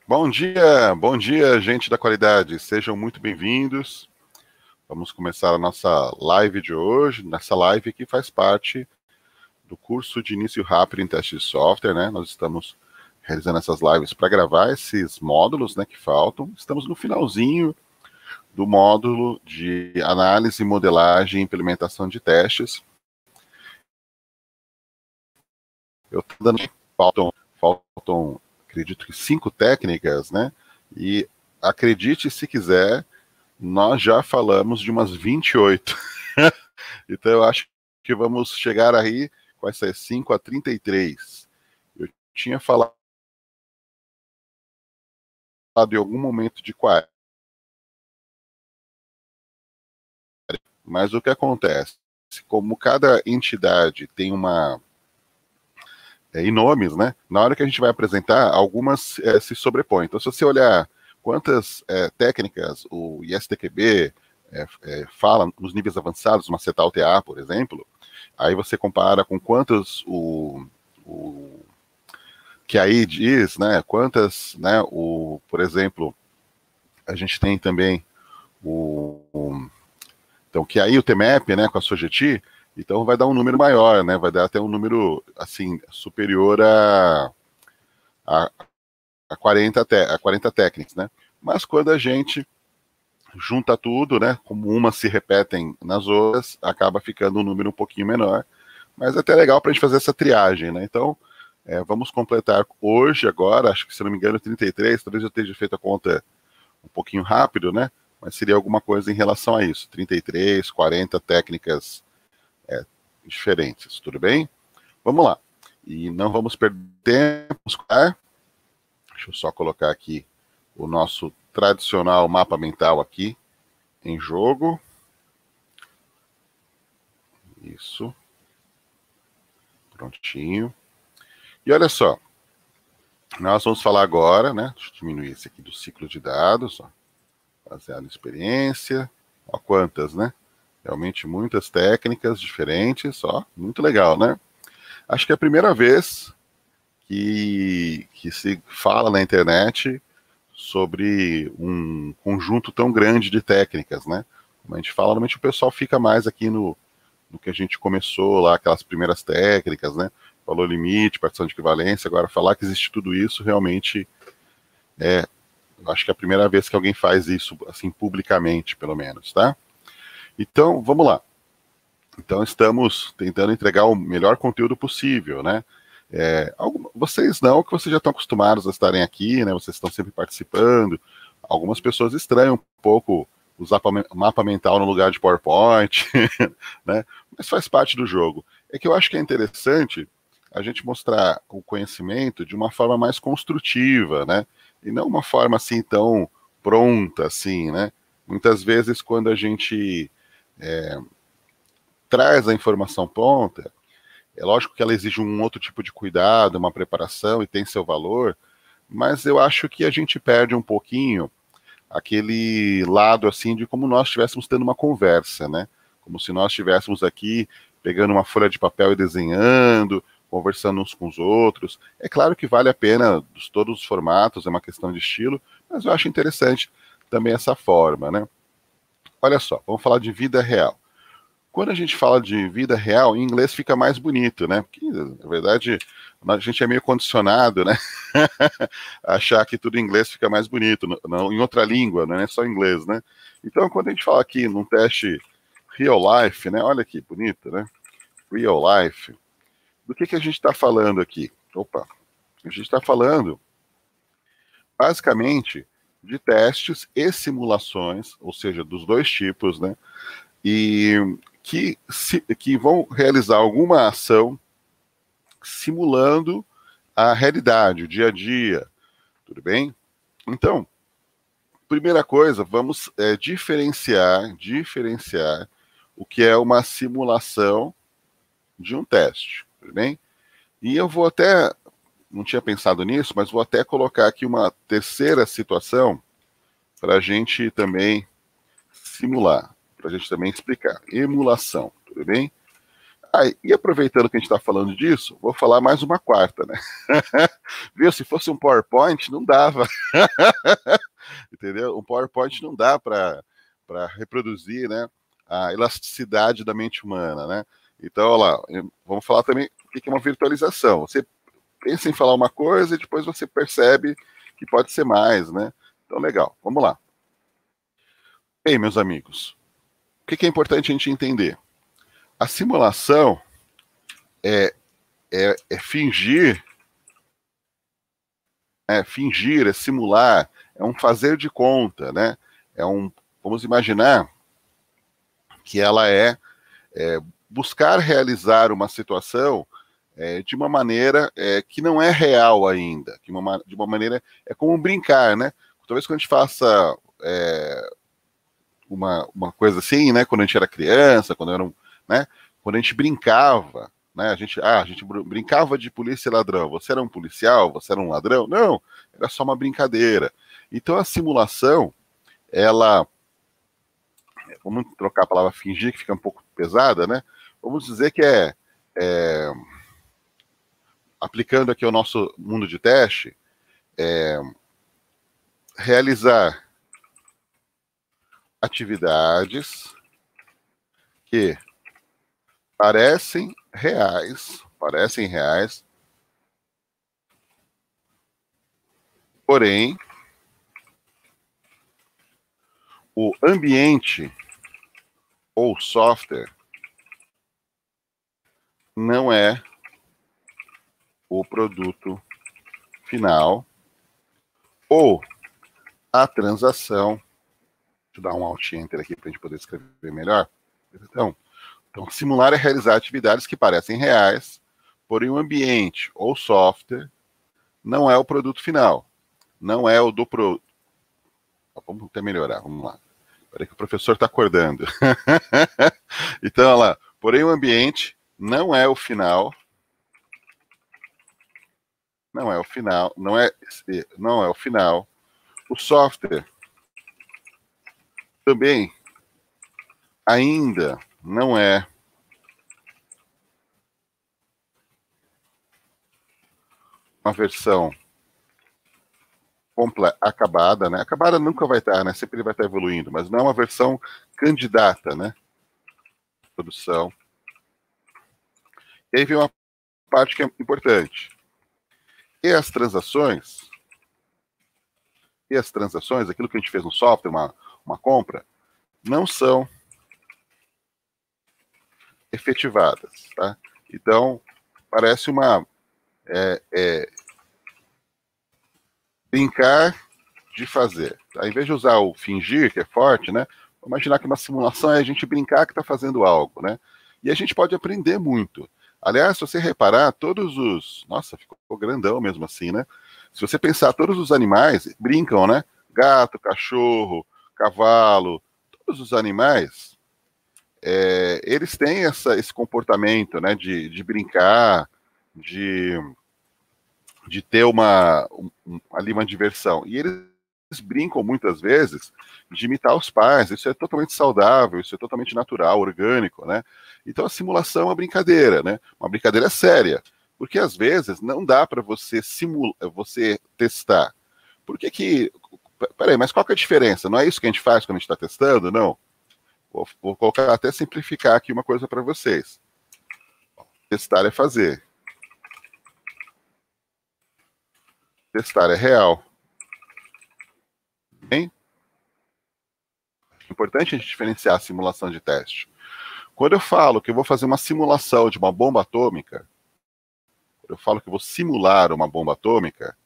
Bom dia, gente da qualidade. Sejam muito bem-vindos. Vamos começar a nossa live de hoje. Nessa live que faz parte do curso de início rápido em teste de software, né? Nós estamos realizando essas lives para gravar esses módulos, né, que faltam. Estamos no finalzinho do módulo de análise, modelagem e implementação de testes. Eu tô dando faltam, acredito que 5 técnicas, né? E acredite se quiser, nós já falamos de umas 28. Então eu acho que vamos chegar aí com essas 5 a 33. Eu tinha falado em algum momento de 40, mas o que acontece? Como cada entidade tem e nomes, né? Na hora que a gente vai apresentar, algumas se sobrepõem. Então, se você olhar quantas técnicas o ISTQB fala nos níveis avançados, uma CETAL-TA, por exemplo, aí você compara com quantas o que aí diz, né? Quantas, né? Por exemplo, a gente tem também então que aí o TMAP, né? Com a Sogeti, então vai dar um número maior, né? Vai dar até um número assim superior a, a 40 técnicas, né? Mas quando a gente junta tudo, né? Como umas se repetem nas outras, acaba ficando um número um pouquinho menor. Mas é até legal para a gente fazer essa triagem, né? Então, vamos completar hoje, agora, acho que se não me engano, 33, talvez eu esteja feito a conta um pouquinho rápido, né? Mas seria alguma coisa em relação a isso. 33, 40 técnicas diferentes, tudo bem? Vamos lá. E não vamos perder tempo. Deixa eu só colocar aqui o nosso tradicional mapa mental aqui em jogo. Isso. Prontinho. E olha só, nós vamos falar agora, né? Deixa eu diminuir esse aqui do ciclo de dados, ó, baseado em experiência. Ó, quantas, né? Realmente muitas técnicas diferentes, ó, muito legal, né? Acho que é a primeira vez que se fala na internet sobre um conjunto tão grande de técnicas, né? Como a gente fala, normalmente o pessoal fica mais aqui no que a gente começou lá, aquelas primeiras técnicas, né? Valor limite, partição de equivalência. Agora, falar que existe tudo isso realmente acho que é a primeira vez que alguém faz isso, assim, publicamente, pelo menos, tá? Então, vamos lá. Então, estamos tentando entregar o melhor conteúdo possível, né? Vocês não, que vocês já estão acostumados a estarem aqui, né? Vocês estão sempre participando. Algumas pessoas estranham um pouco usar mapa mental no lugar de PowerPoint, né? Mas faz parte do jogo. É que eu acho que é interessante a gente mostrar o conhecimento de uma forma mais construtiva, né? E não uma forma assim tão pronta, assim, né? Muitas vezes quando a gente traz a informação pronta, é lógico que ela exige um outro tipo de cuidado, uma preparação e tem seu valor, mas eu acho que a gente perde um pouquinho aquele lado assim de como nós estivéssemos tendo uma conversa, né? Como se nós estivéssemos aqui pegando uma folha de papel e desenhando, conversando uns com os outros. É claro que vale a pena todos os formatos, é uma questão de estilo, mas eu acho interessante também essa forma, né? Olha só, vamos falar de vida real. Quando a gente fala de vida real, em inglês fica mais bonito, né? Porque, na verdade, a gente é meio condicionado, né? Achar que tudo em inglês fica mais bonito, não, em outra língua, não é só inglês, né? Então, quando a gente fala aqui num teste real life, né? Olha que bonito, né? Real life. Do que a gente está falando aqui? Opa, a gente está falando, basicamente, de testes e simulações, ou seja, dos dois tipos, né? E que vão realizar alguma ação simulando a realidade, o dia a dia, tudo bem? Então, primeira coisa, vamos diferenciar o que é uma simulação de um teste, tudo bem? E eu vou até, não tinha pensado nisso, mas vou até colocar aqui uma terceira situação para a gente também simular, para a gente também explicar. Emulação, tudo bem? E aproveitando que a gente está falando disso, vou falar mais uma quarta, né? Viu? Se fosse um PowerPoint, não dava. Entendeu? Um PowerPoint não dá para reproduzir, né, a elasticidade da mente humana, né? Então, olha lá, vamos falar também o que é uma virtualização. Você pensa em falar uma coisa e depois você percebe que pode ser mais, né? Então, legal. Vamos lá. Bem, meus amigos, o que é importante a gente entender? A simulação é fingir, é simular, é um fazer de conta, né? Vamos imaginar que ela buscar realizar uma situação de uma maneira que não é real ainda, de uma maneira, é como um brincar, né? Talvez quando a gente faça uma coisa assim, né? Quando a gente era criança, né? Quando a gente brincava, né? A gente brincava de polícia e ladrão. Você era um policial? Você era um ladrão? Não, era só uma brincadeira. Então a simulação, vamos trocar a palavra fingir, que fica um pouco pesada, né? Vamos dizer que aplicando aqui ao nosso mundo de teste, realizar atividades que parecem reais, porém, o ambiente ou software não é o produto final ou a transação. Deixa eu dar um Alt Enter aqui para a gente poder escrever melhor. Então, simular é realizar atividades que parecem reais, porém o ambiente ou software não é o produto final. Não é o do produto. Vamos até melhorar, vamos lá. Espera que o professor está acordando. Então, olha lá. Porém o ambiente não é o final. Não é o final. Não é o final. O software também ainda não é uma versão acabada, né? Acabada nunca vai estar, né? Sempre ele vai estar evoluindo, mas não é uma versão candidata, né? Produção. E aí vem uma parte que é importante. E as transações, aquilo que a gente fez no software, uma compra, não são efetivadas, tá? Então, parece brincar de fazer. Tá? Em vez de usar o fingir, que é forte, né? Vamos imaginar que uma simulação é a gente brincar que está fazendo algo, né? E a gente pode aprender muito. Aliás, se você reparar, Nossa, ficou grandão mesmo assim, né? Se você pensar, todos os animais brincam, né? Gato, cachorro, cavalo, todos os animais, eles têm esse comportamento, né? De brincar, de ter ali uma diversão. E eles brincam muitas vezes de imitar os pais. Isso é totalmente saudável, isso é totalmente natural, orgânico, né? Então a simulação é uma brincadeira, né? Uma brincadeira séria, porque às vezes não dá para você testar. Por que? Peraí, mas qual que é a diferença? Não é isso que a gente faz quando a gente está testando? Não. Vou colocar até simplificar aqui uma coisa para vocês. Testar é fazer. Testar é real. Bem? É importante a gente diferenciar a simulação de teste. Quando eu falo que eu vou fazer uma simulação de uma bomba atômica, quando eu falo que eu vou simular uma bomba atômica,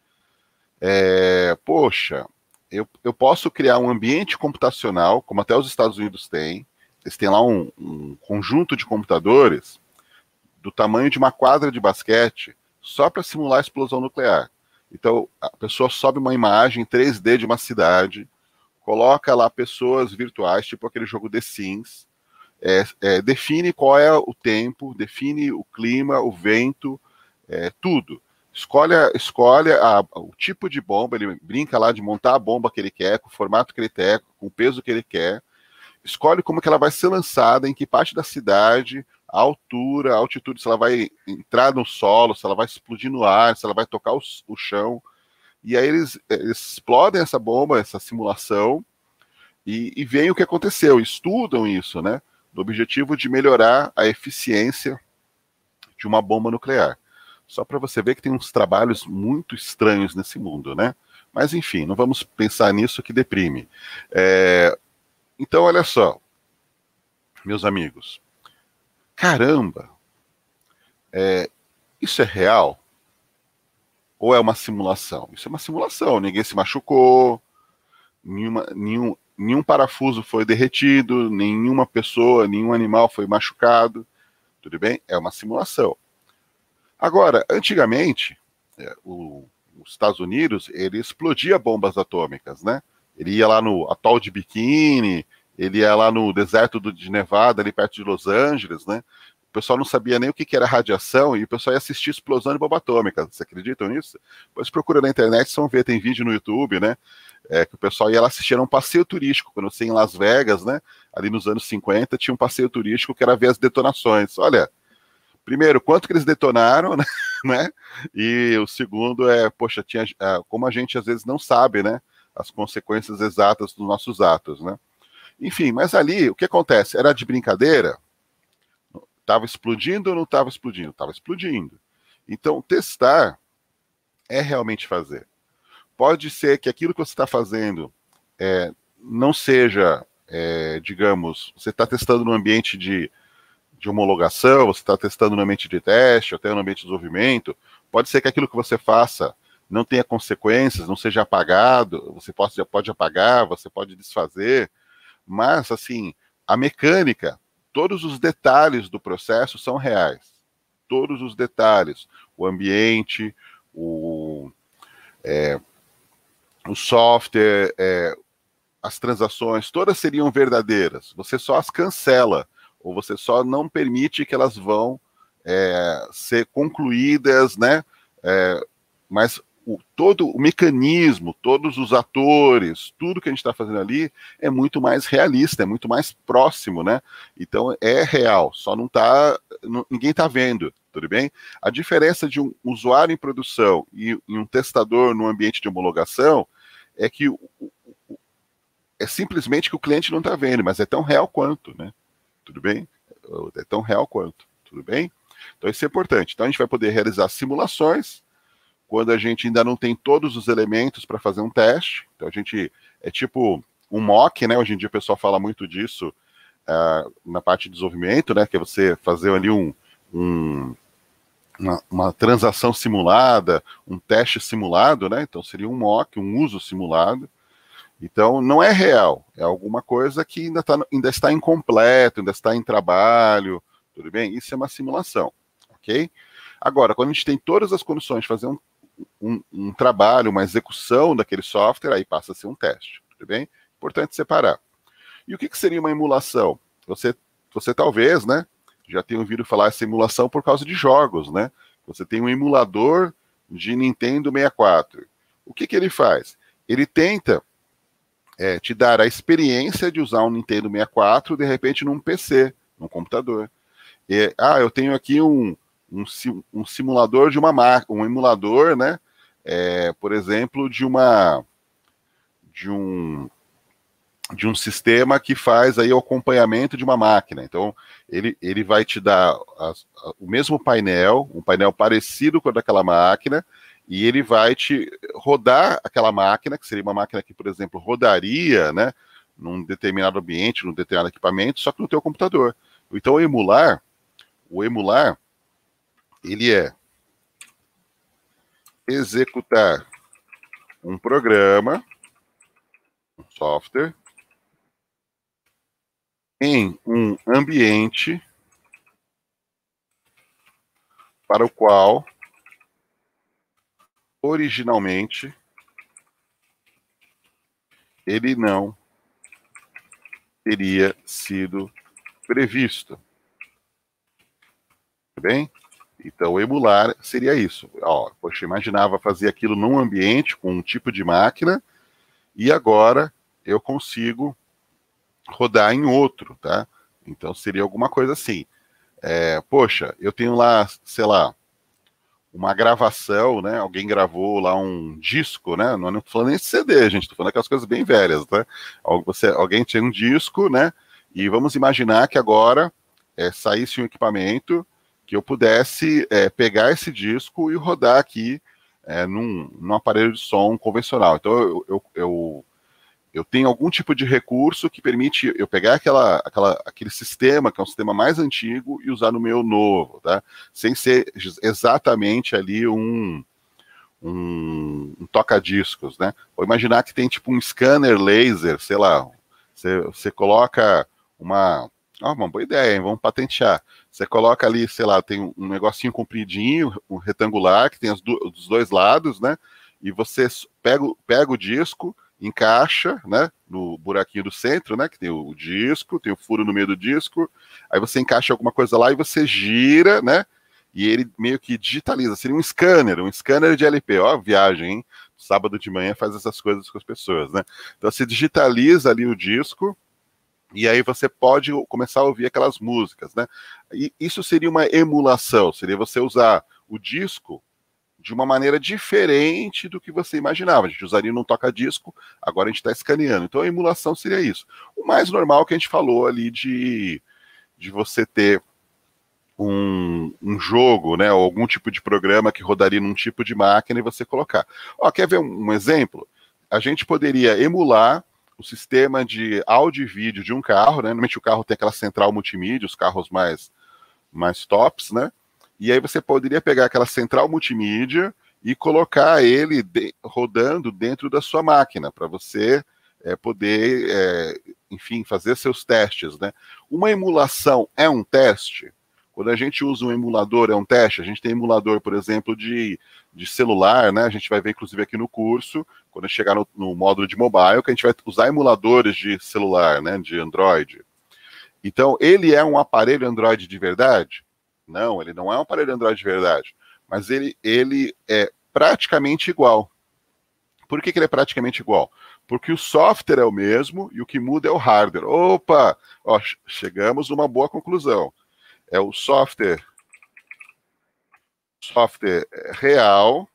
poxa, eu posso criar um ambiente computacional, como até os Estados Unidos têm. Eles têm lá um conjunto de computadores do tamanho de uma quadra de basquete só para simular a explosão nuclear. Então, a pessoa sobe uma imagem 3D de uma cidade, coloca lá pessoas virtuais, tipo aquele jogo The Sims, define qual é o tempo, define o clima, o vento, tudo. Escolhe o tipo de bomba, ele brinca lá de montar a bomba que ele quer, com o formato que ele quer, com o peso que ele quer, escolhe como que ela vai ser lançada, em que parte da cidade, a altura, a altitude, se ela vai entrar no solo, se ela vai explodir no ar, se ela vai tocar o chão. E aí eles explodem essa bomba, essa simulação, e veem o que aconteceu, estudam isso, né? Do objetivo de melhorar a eficiência de uma bomba nuclear. Só para você ver que tem uns trabalhos muito estranhos nesse mundo, né? Mas enfim, não vamos pensar nisso que deprime. Então, olha só, meus amigos, caramba, isso é real? Ou é uma simulação? Isso é uma simulação, ninguém se machucou, nenhum parafuso foi derretido, nenhuma pessoa, nenhum animal foi machucado, tudo bem? É uma simulação. Agora, antigamente, os Estados Unidos, ele explodia bombas atômicas, né? Ele ia lá no atol de Bikini, ele ia lá no deserto de Nevada, ali perto de Los Angeles, né? O pessoal não sabia nem o que era radiação e o pessoal ia assistir explosão de bomba atômica. Vocês acreditam nisso? Depois procura na internet, vocês vão ver, tem vídeo no YouTube, né? Que o pessoal ia lá assistir, era um passeio turístico. Quando você ia em Las Vegas, né? Ali nos anos 50, tinha um passeio turístico que era ver as detonações. Olha, primeiro, quanto que eles detonaram, né? E o segundo poxa, como a gente às vezes não sabe, né? As consequências exatas dos nossos atos, né? Enfim, mas ali, o que acontece? Era de brincadeira? Estava explodindo ou não estava explodindo? Estava explodindo. Então, testar é realmente fazer. Pode ser que aquilo que você está fazendo não seja, digamos, você está testando no ambiente de homologação, você está testando no ambiente de teste, até no ambiente de desenvolvimento. Pode ser que aquilo que você faça não tenha consequências, não seja apagado, você pode apagar, você pode desfazer, mas, assim, a mecânica, todos os detalhes do processo são reais. Todos os detalhes. O ambiente, o software, as transações, todas seriam verdadeiras. Você só as cancela, ou você só não permite que elas vão ser concluídas, né? Mas todo o mecanismo, todos os atores, tudo que a gente está fazendo ali é muito mais realista, é muito mais próximo, né? Então é real, só não está, ninguém está vendo, tudo bem? A diferença de um usuário em produção e um testador no ambiente de homologação é que é simplesmente que o cliente não está vendo, mas é tão real quanto, né? Tudo bem? É tão real quanto, tudo bem? Então isso é importante. Então a gente vai poder realizar simulações quando a gente ainda não tem todos os elementos para fazer um teste. Então a gente é tipo um mock, né? Hoje em dia o pessoal fala muito disso na parte de desenvolvimento, né? Que é você fazer ali uma transação simulada, um teste simulado, né? Então seria um mock, um uso simulado. Então não é real, é alguma coisa que ainda está incompleto, ainda está em trabalho, tudo bem? Isso é uma simulação, ok? Agora, quando a gente tem todas as condições de fazer um trabalho, uma execução daquele software, aí passa a ser um teste, tudo bem? Importante separar. E o que seria uma emulação? Você talvez, né, já tenha ouvido falar essa emulação por causa de jogos, né? Você tem um emulador de Nintendo 64. O que ele faz? Ele tenta te dar a experiência de usar um Nintendo 64, de repente, num PC, num computador. Eu tenho aqui um simulador de uma máquina, um emulador, né? Por exemplo, de um sistema que faz aí o acompanhamento de uma máquina. Então, ele vai te dar o mesmo painel, um painel parecido com o daquela máquina, e ele vai te rodar aquela máquina, que seria uma máquina que, por exemplo, rodaria, né, num determinado ambiente, num determinado equipamento, só que no teu computador. Então, o emular, ele é executar um programa, um software, em um ambiente para o qual originalmente ele não teria sido previsto. Tudo bem? Então, emular seria isso. Poxa, imaginava fazer aquilo num ambiente com um tipo de máquina e agora eu consigo rodar em outro, tá? Então, seria alguma coisa assim. Poxa, eu tenho lá, sei lá, uma gravação, né? Alguém gravou lá um disco, né? Não estou falando nem de CD, gente, estou falando aquelas coisas bem velhas, né? Alguém tinha um disco, né? E vamos imaginar que agora saísse um equipamento que eu pudesse pegar esse disco e rodar aqui num aparelho de som convencional. Então eu tenho algum tipo de recurso que permite eu pegar aquele sistema, que é um sistema mais antigo, e usar no meu novo, tá? Sem ser exatamente ali um toca-discos, né? Ou imaginar que tem tipo um scanner laser, sei lá, você coloca uma boa ideia, hein? Vamos patentear. Você coloca ali, sei lá, tem um negocinho compridinho, um retangular, que tem os dois lados, né? E você pega o disco, encaixa, né, no buraquinho do centro, né, que tem o disco, tem o furo no meio do disco, aí você encaixa alguma coisa lá e você gira, né, e ele meio que digitaliza, seria um scanner de LP, ó, viagem, hein? Sábado de manhã faz essas coisas com as pessoas, né? Então você digitaliza ali o disco, e aí você pode começar a ouvir aquelas músicas, né? E isso seria uma emulação, seria você usar o disco de uma maneira diferente do que você imaginava. A gente usaria num toca-disco, agora a gente está escaneando. Então a emulação seria isso. O mais normal que a gente falou ali de você ter um jogo, né, ou algum tipo de programa que rodaria num tipo de máquina e você colocar. Ó, quer ver um exemplo? A gente poderia emular o sistema de áudio e vídeo de um carro, né? Normalmente o carro tem aquela central multimídia, os carros mais tops, né? E aí você poderia pegar aquela central multimídia e colocar ele rodando dentro da sua máquina, para você poder, enfim, fazer seus testes, né? Uma emulação é um teste? Quando a gente usa um emulador, é um teste? A gente tem emulador, por exemplo, de celular, né? A gente vai ver, inclusive, aqui no curso, quando chegar no módulo de mobile, que a gente vai usar emuladores de celular, né? De Android. Então, ele é um aparelho Android de verdade? Não, ele não é um aparelho Android de verdade. Mas ele é praticamente igual. Por que ele é praticamente igual? Porque o software é o mesmo e o que muda é o hardware. Opa! Ó, chegamos numa boa conclusão. É o software real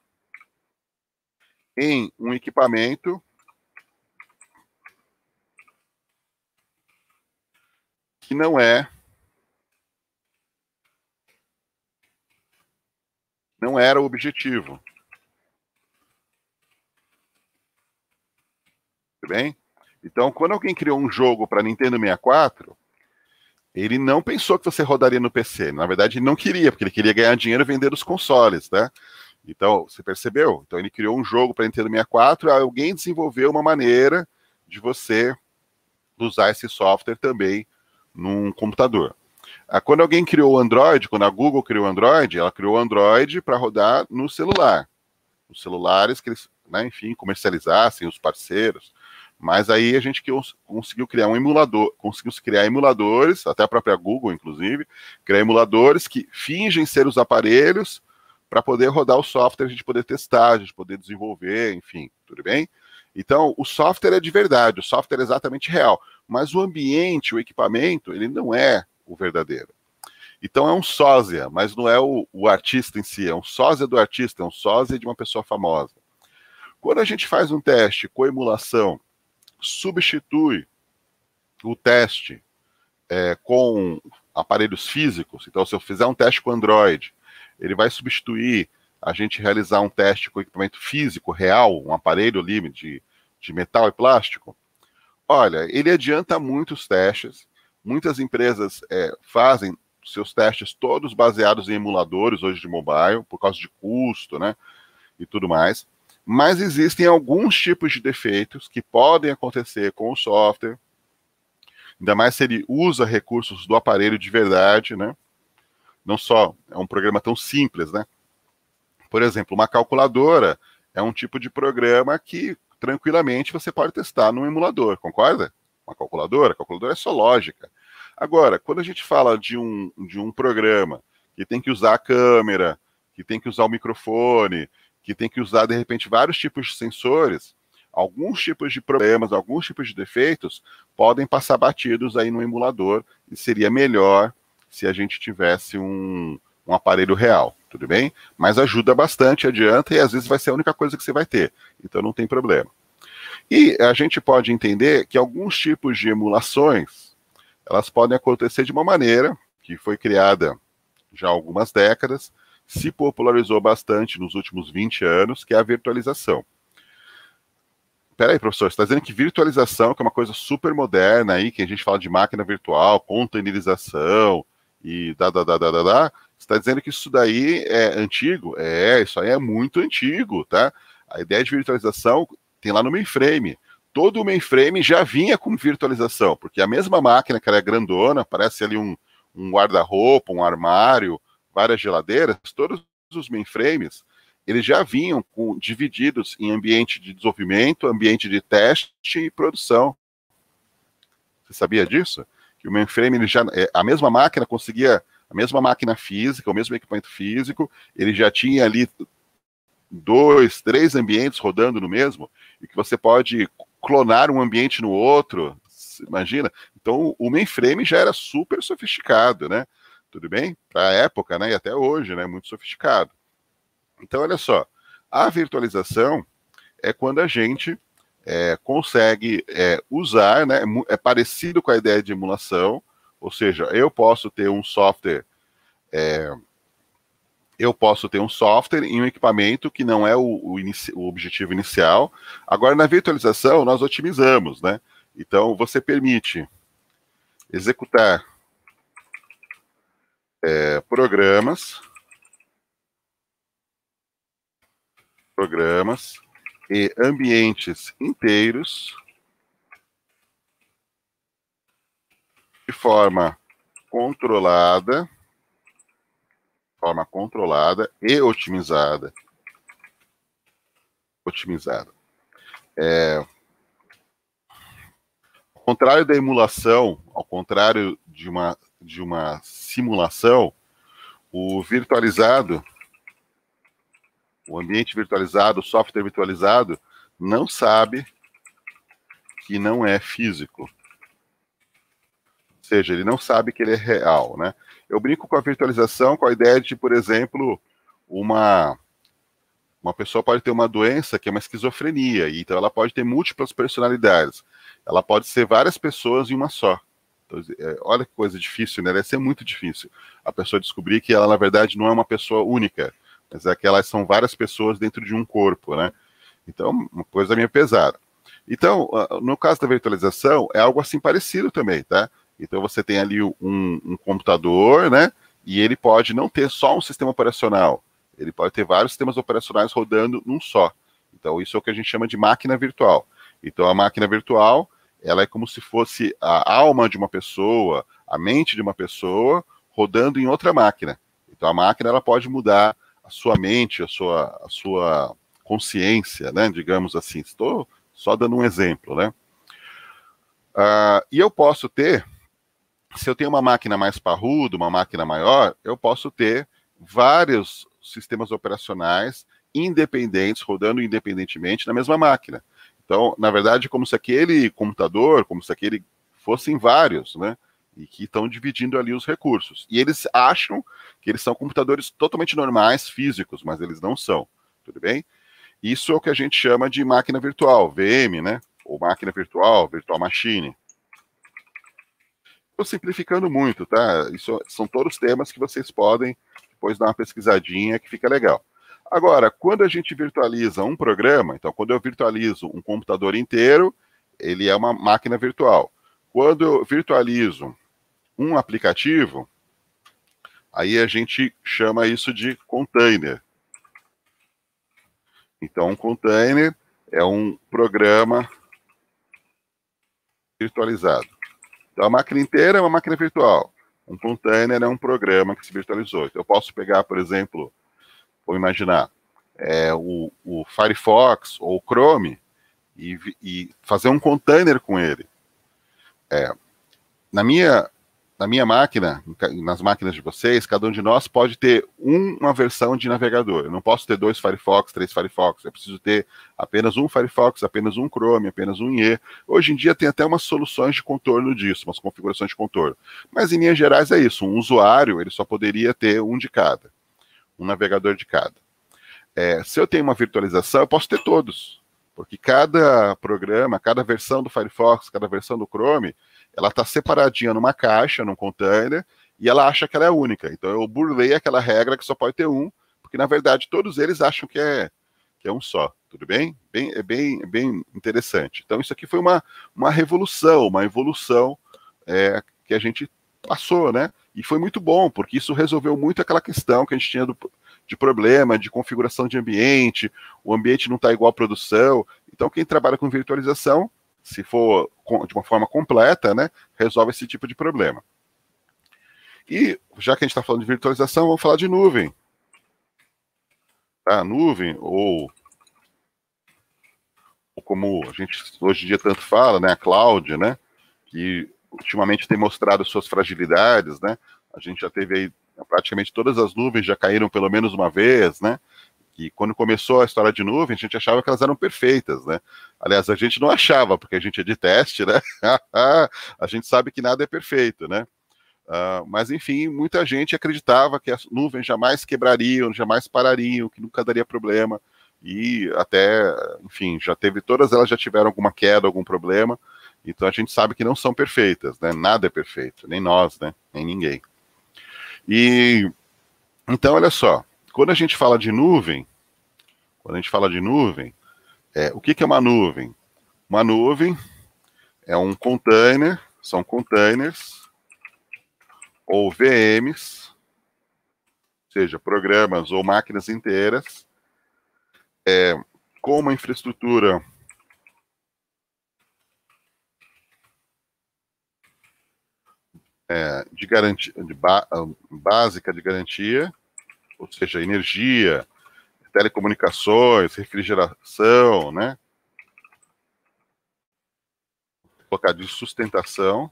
em um equipamento que não era o objetivo. Tudo bem? Então, quando alguém criou um jogo para Nintendo 64, ele não pensou que você rodaria no PC. Na verdade, ele não queria, porque ele queria ganhar dinheiro vendendo os consoles, né? Então, você percebeu? Então, ele criou um jogo para Nintendo 64, alguém desenvolveu uma maneira de você usar esse software também num computador. Quando alguém criou o Android, quando a Google criou o Android, ela criou o Android para rodar no celular. Os celulares que eles, né, enfim, comercializassem, os parceiros. Mas aí a gente conseguiu criar um emulador, conseguiu criar emuladores, até a própria Google, inclusive, criar emuladores que fingem ser os aparelhos para poder rodar o software, a gente poder testar, a gente poder desenvolver, enfim, tudo bem? Então, o software é de verdade, o software é exatamente real, mas o ambiente, o equipamento, ele não é o verdadeiro. Então é um sósia, mas não é o artista em si, é um sósia do artista, é um sósia de uma pessoa famosa. Quando a gente faz um teste com emulação, substitui o teste com aparelhos físicos, então se eu fizer um teste com Android, ele vai substituir a gente realizar um teste com equipamento físico, real, um aparelho ali de metal e plástico. Olha, ele adianta muitos testes, muitas empresas fazem seus testes todos baseados em emuladores hoje de mobile, por causa de custo, né, e tudo mais. Mas existem alguns tipos de defeitos que podem acontecer com o software, ainda mais se ele usa recursos do aparelho de verdade, né? Não só é um programa tão simples, né? Por exemplo, uma calculadora é um tipo de programa que tranquilamente você pode testar num emulador, concorda? A calculadora é só lógica. Agora, quando a gente fala de um programa que tem que usar a câmera, que tem que usar o microfone, que tem que usar, de repente, vários tipos de sensores, alguns tipos de problemas, alguns tipos de defeitos podem passar batidos aí no emulador e seria melhor se a gente tivesse um aparelho real, tudo bem? Mas ajuda bastante, adianta, e às vezes vai ser a única coisa que você vai ter, então não tem problema. E a gente pode entender que alguns tipos de emulações, elas podem acontecer de uma maneira que foi criada já há algumas décadas, se popularizou bastante nos últimos 20 anos, que é a virtualização. Peraí, professor, você está dizendo que virtualização, que é uma coisa super moderna aí, que a gente fala de máquina virtual, containerização e você está dizendo que isso daí é antigo? Isso aí é muito antigo, tá? A ideia de virtualização tem lá no mainframe. Todo o mainframe já vinha com virtualização, porque a mesma máquina, que era grandona, parece ali um guarda-roupa, um armário, várias geladeiras, todos os mainframes, eles já vinham divididos em ambiente de desenvolvimento, ambiente de teste e produção. Você sabia disso? Que o mainframe, a mesma máquina conseguia, a mesma máquina física, o mesmo equipamento físico, ele já tinha ali 2, 3 ambientes rodando no mesmo, e que você pode clonar um ambiente no outro, imagina? Então, o mainframe já era super sofisticado, né? Tudo bem? Para a época, né? E até hoje, né? Muito sofisticado. Então, olha só, a virtualização é quando a gente consegue usar, né? É parecido com a ideia de emulação, ou seja, eu posso ter um software em um equipamento que não é o objetivo inicial. Agora, na virtualização, nós otimizamos, né? Então, você permite executar programas e ambientes inteiros de forma controlada e otimizada. Ao contrário da emulação, ao contrário de uma simulação, o ambiente virtualizado, o software virtualizado, não sabe que não é físico. Ou seja, ele não sabe que ele é real, né? Eu brinco com a virtualização com a ideia de, por exemplo, uma pessoa pode ter uma doença que é uma esquizofrenia, e então ela pode ter múltiplas personalidades. Ela pode ser várias pessoas em uma só. Então, olha que coisa difícil, né? Deve ser muito difícil a pessoa descobrir que ela, na verdade, não é uma pessoa única, mas é que elas são várias pessoas dentro de um corpo, né? Então, uma coisa meio pesada. Então, no caso da virtualização, é algo assim parecido também, tá? Então, você tem ali um computador, né? E ele pode não ter só um sistema operacional, ele pode ter vários sistemas operacionais rodando num só. Então, isso é o que a gente chama de máquina virtual. Então, a máquina virtual, ela é como se fosse a alma de uma pessoa, a mente de uma pessoa, rodando em outra máquina. Então, a máquina, ela pode mudar a sua mente, a sua consciência, né? Digamos assim. Estou só dando um exemplo, né? E eu posso ter, se eu tenho uma máquina mais parruda, uma máquina maior, eu posso ter vários sistemas operacionais independentes, rodando independentemente na mesma máquina. Então, na verdade, é como se aquele computador, como se aquele fossem vários, né? E que estão dividindo ali os recursos. E eles acham que eles são computadores totalmente normais, físicos, mas eles não são, tudo bem? Isso é o que a gente chama de máquina virtual, VM, né? Ou máquina virtual, virtual machine. Estou simplificando muito, tá? Isso são todos temas que vocês podem depois dar uma pesquisadinha, que fica legal. Agora, quando a gente virtualiza um programa, então quando eu virtualizo um computador inteiro, ele é uma máquina virtual. Quando eu virtualizo um aplicativo, aí a gente chama isso de container. Então, um container é um programa virtualizado. Então, a máquina inteira é uma máquina virtual. Um container é um programa que se virtualizou. Então, eu posso pegar, por exemplo, vou imaginar, o Firefox ou o Chrome e fazer um container com ele. Na minha na minha máquina, nas máquinas de vocês, cada um de nós pode ter uma versão de navegador. Eu não posso ter 2 Firefox, 3 Firefox. Eu preciso ter apenas um Firefox, apenas um Chrome, apenas um IE. Hoje em dia tem até umas soluções de contorno disso, umas configurações de contorno. Mas em linhas gerais é isso. Um usuário ele só poderia ter um de cada, um navegador de cada. Se eu tenho uma virtualização, eu posso ter todos. Porque cada programa, cada versão do Firefox, cada versão do Chrome, ela está separadinha numa caixa, num container, e ela acha que ela é única. Então eu burlei aquela regra que só pode ter um, porque na verdade todos eles acham que é um só. Tudo bem? É bem interessante. Então isso aqui foi uma revolução, uma evolução que a gente passou, né? E foi muito bom, porque isso resolveu muito aquela questão que a gente tinha de problema, de configuração de ambiente, o ambiente não está igual à produção. Então, quem trabalha com virtualização, se for de uma forma completa, né, resolve esse tipo de problema. E, já que a gente está falando de virtualização, vamos falar de nuvem. Tá? Nuvem, ou como a gente hoje em dia tanto fala, né, a cloud, né, que ultimamente tem mostrado suas fragilidades, né, a gente já teve aí praticamente todas as nuvens já caíram pelo menos uma vez, né? E quando começou a história de nuvem, a gente achava que elas eram perfeitas, né? Aliás, a gente não achava, porque a gente é de teste, né? A gente sabe que nada é perfeito, né? Mas, enfim, muita gente acreditava que as nuvens jamais quebrariam, jamais parariam, que nunca daria problema. E até, enfim, já teve, todas elas já tiveram alguma queda, algum problema. Então a gente sabe que não são perfeitas, né? Nada é perfeito, nem nós, né? Nem ninguém. E então, olha só, quando a gente fala de nuvem, o que é uma nuvem? Uma nuvem é um container, são containers ou VMs, seja, programas ou máquinas inteiras, com uma infraestrutura de garantia, básica de garantia, ou seja, energia, telecomunicações, refrigeração, né? Colocar de sustentação,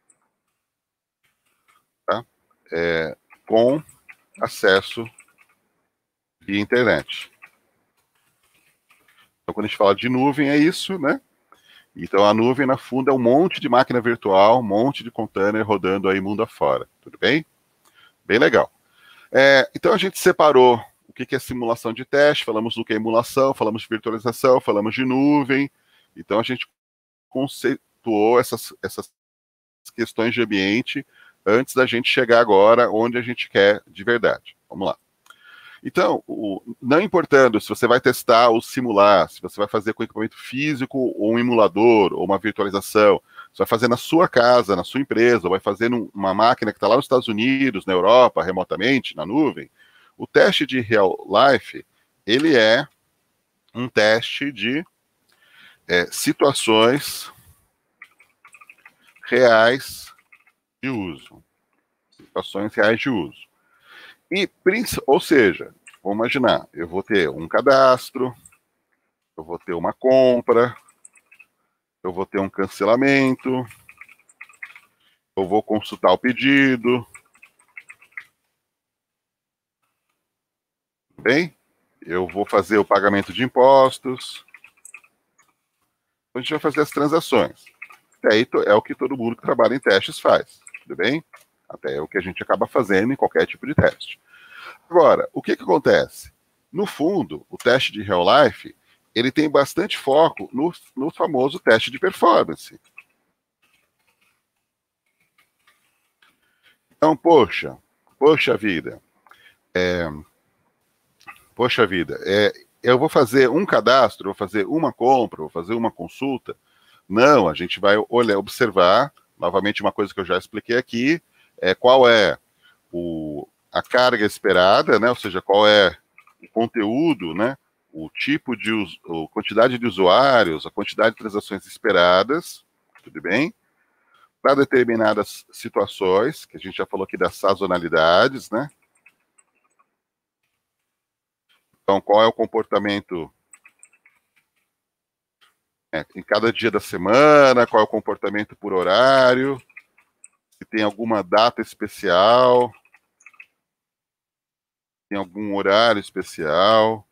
tá? Com acesso de internet. Então, quando a gente fala de nuvem, é isso, né? Então, a nuvem, na fundo, é um monte de máquina virtual, um monte de container rodando aí mundo afora. Tudo bem? Bem legal. Então, a gente separou o que é simulação de teste, falamos do que é emulação, falamos de virtualização, falamos de nuvem. Então, a gente conceituou essas questões de ambiente antes da gente chegar agora onde a gente quer de verdade. Vamos lá. Então, não importando se você vai testar ou simular, se você vai fazer com equipamento físico ou um emulador ou uma virtualização, você vai fazer na sua casa, na sua empresa, ou vai fazer numa máquina que está lá nos Estados Unidos, na Europa, remotamente, na nuvem, o teste de real life, ele é um teste de situações reais de uso. Situações reais de uso. Ou seja, vamos imaginar, eu vou ter um cadastro, eu vou ter uma compra, eu vou ter um cancelamento, eu vou consultar o pedido. Bem? Eu vou fazer o pagamento de impostos. A gente vai fazer as transações. Até aí é o que todo mundo que trabalha em testes faz. Tudo bem? Até é o que a gente acaba fazendo em qualquer tipo de teste. Agora, o que acontece? No fundo, o teste de real life, ele tem bastante foco no famoso teste de performance. Então, poxa vida, eu vou fazer um cadastro, vou fazer uma compra, vou fazer uma consulta. Não, a gente vai observar, novamente uma coisa que eu já expliquei aqui, qual é a carga esperada, né? Ou seja, qual é o conteúdo, né? O tipo de a quantidade de usuários, a quantidade de transações esperadas, tudo bem? Para determinadas situações, que a gente já falou aqui das sazonalidades, né? Então, qual é o comportamento em cada dia da semana, qual é o comportamento por horário, Se tem alguma data especial, tem algum horário especial.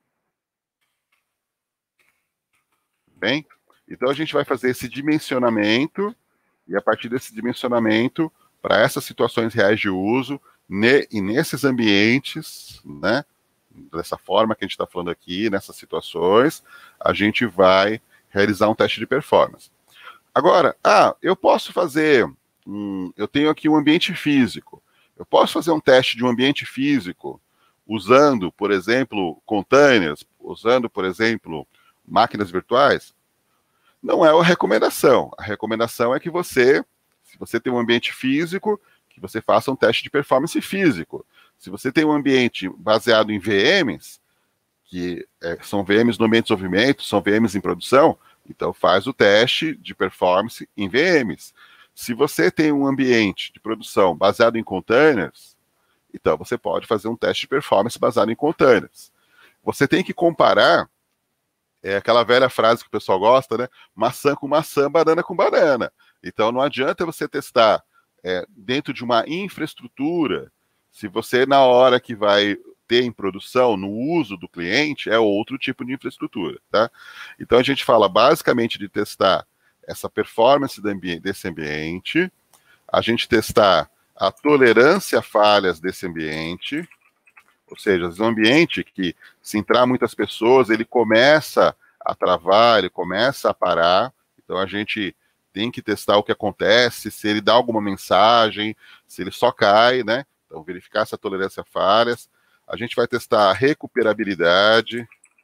Bem? Então a gente vai fazer esse dimensionamento, e a partir desse dimensionamento, para essas situações reais de uso, e nesses ambientes, né, dessa forma que a gente está falando aqui, nessas situações, a gente vai realizar um teste de performance. Agora, eu posso fazer, eu tenho aqui um ambiente físico, eu posso fazer um teste de um ambiente físico usando, por exemplo, containers, usando, por exemplo, máquinas virtuais? Não é a recomendação. A recomendação é que você, se você tem um ambiente físico, que você faça um teste de performance físico. Se você tem um ambiente baseado em VMs, que são VMs no ambiente de desenvolvimento, são VMs em produção, então faz o teste de performance em VMs. Se você tem um ambiente de produção baseado em containers, então você pode fazer um teste de performance baseado em containers. Você tem que comparar, aquela velha frase que o pessoal gosta, né? Maçã com maçã, banana com banana. Então não adianta você testar dentro de uma infraestrutura, se você, na hora que vai ter em produção, no uso do cliente, é outro tipo de infraestrutura, tá? Então a gente fala basicamente de testar essa performance desse ambiente, a gente testar a tolerância a falhas desse ambiente, ou seja, um ambiente que, se entrar muitas pessoas, ele começa a travar, ele começa a parar, então a gente tem que testar o que acontece, se ele dá alguma mensagem, se ele só cai, né? Então, verificar essa tolerância a falhas. A gente vai testar a recuperabilidade.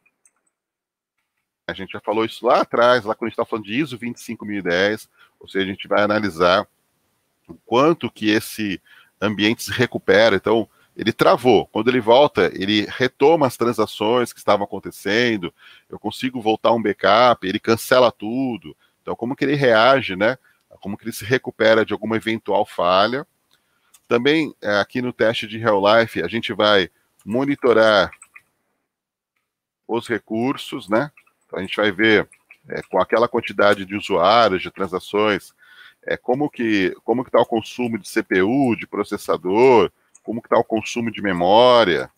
A gente já falou isso lá atrás, lá quando a gente estava falando de ISO 25010, ou seja, a gente vai analisar o quanto que esse ambiente se recupera. Então, ele travou. Quando ele volta, ele retoma as transações que estavam acontecendo, eu consigo voltar um backup, ele cancela tudo. Então, como que ele reage, né? Como que ele se recupera de alguma eventual falha. Também, aqui no teste de Real Life, a gente vai monitorar os recursos, né? Então, a gente vai ver, com aquela quantidade de usuários, de transações, como que está o consumo de CPU, de processador, como que está o consumo de memória,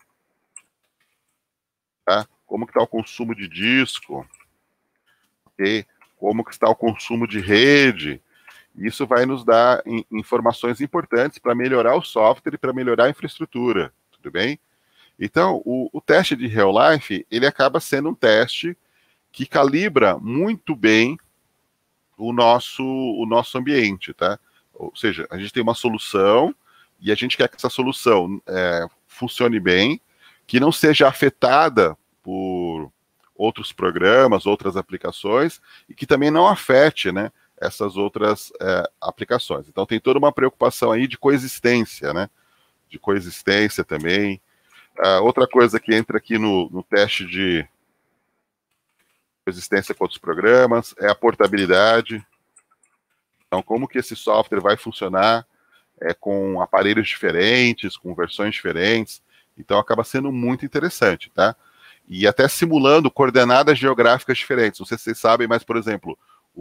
tá? Como que está o consumo de disco, ok? Como que está o consumo de rede. Isso vai nos dar informações importantes para melhorar o software e para melhorar a infraestrutura, tudo bem? Então, o teste de Real Life, ele acaba sendo um teste que calibra muito bem o nosso ambiente, tá? Ou seja, a gente tem uma solução e a gente quer que essa solução funcione bem, que não seja afetada por outros programas, outras aplicações, e que também não afete, né, essas outras aplicações. Então tem toda uma preocupação aí de coexistência, né? De coexistência também. Outra coisa que entra aqui no teste de coexistência com outros programas é a portabilidade. Então, como que esse software vai funcionar com aparelhos diferentes, com versões diferentes. Então, acaba sendo muito interessante, tá? E até simulando coordenadas geográficas diferentes. Não sei se vocês sabem, mas, por exemplo,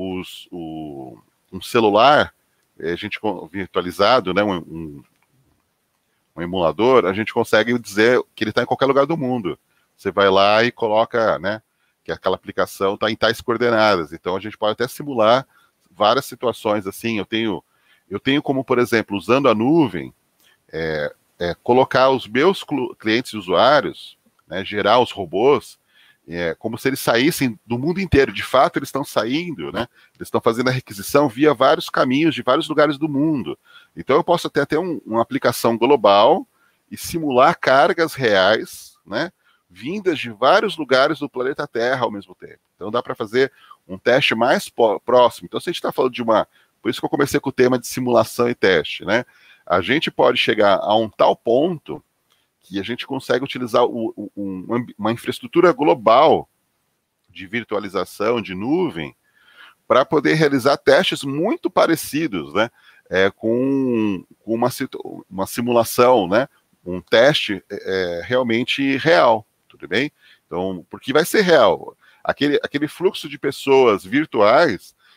um celular, a gente virtualizado, né, um emulador, a gente consegue dizer que ele está em qualquer lugar do mundo. Você vai lá e coloca, né, que aquela aplicação está em tais coordenadas. Então, a gente pode até simular várias situações assim. Eu tenho como, por exemplo, usando a nuvem, colocar os meus clientes e usuários, né, gerar os robôs, como se eles saíssem do mundo inteiro. De fato, eles estão saindo, né? Eles estão fazendo a requisição via vários caminhos de vários lugares do mundo. Então, eu posso até ter uma aplicação global e simular cargas reais, né, vindas de vários lugares do planeta Terra ao mesmo tempo. Então, dá para fazer um teste mais próximo. Então, se a gente está falando de por isso que eu comecei com o tema de simulação e teste, né? A gente pode chegar a um tal ponto que a gente consegue utilizar uma infraestrutura global de virtualização, de nuvem, para poder realizar testes muito parecidos, né? Com uma simulação, né? Um teste realmente real, tudo bem? Então, porque vai ser real. Aquele fluxo de pessoas virtuais,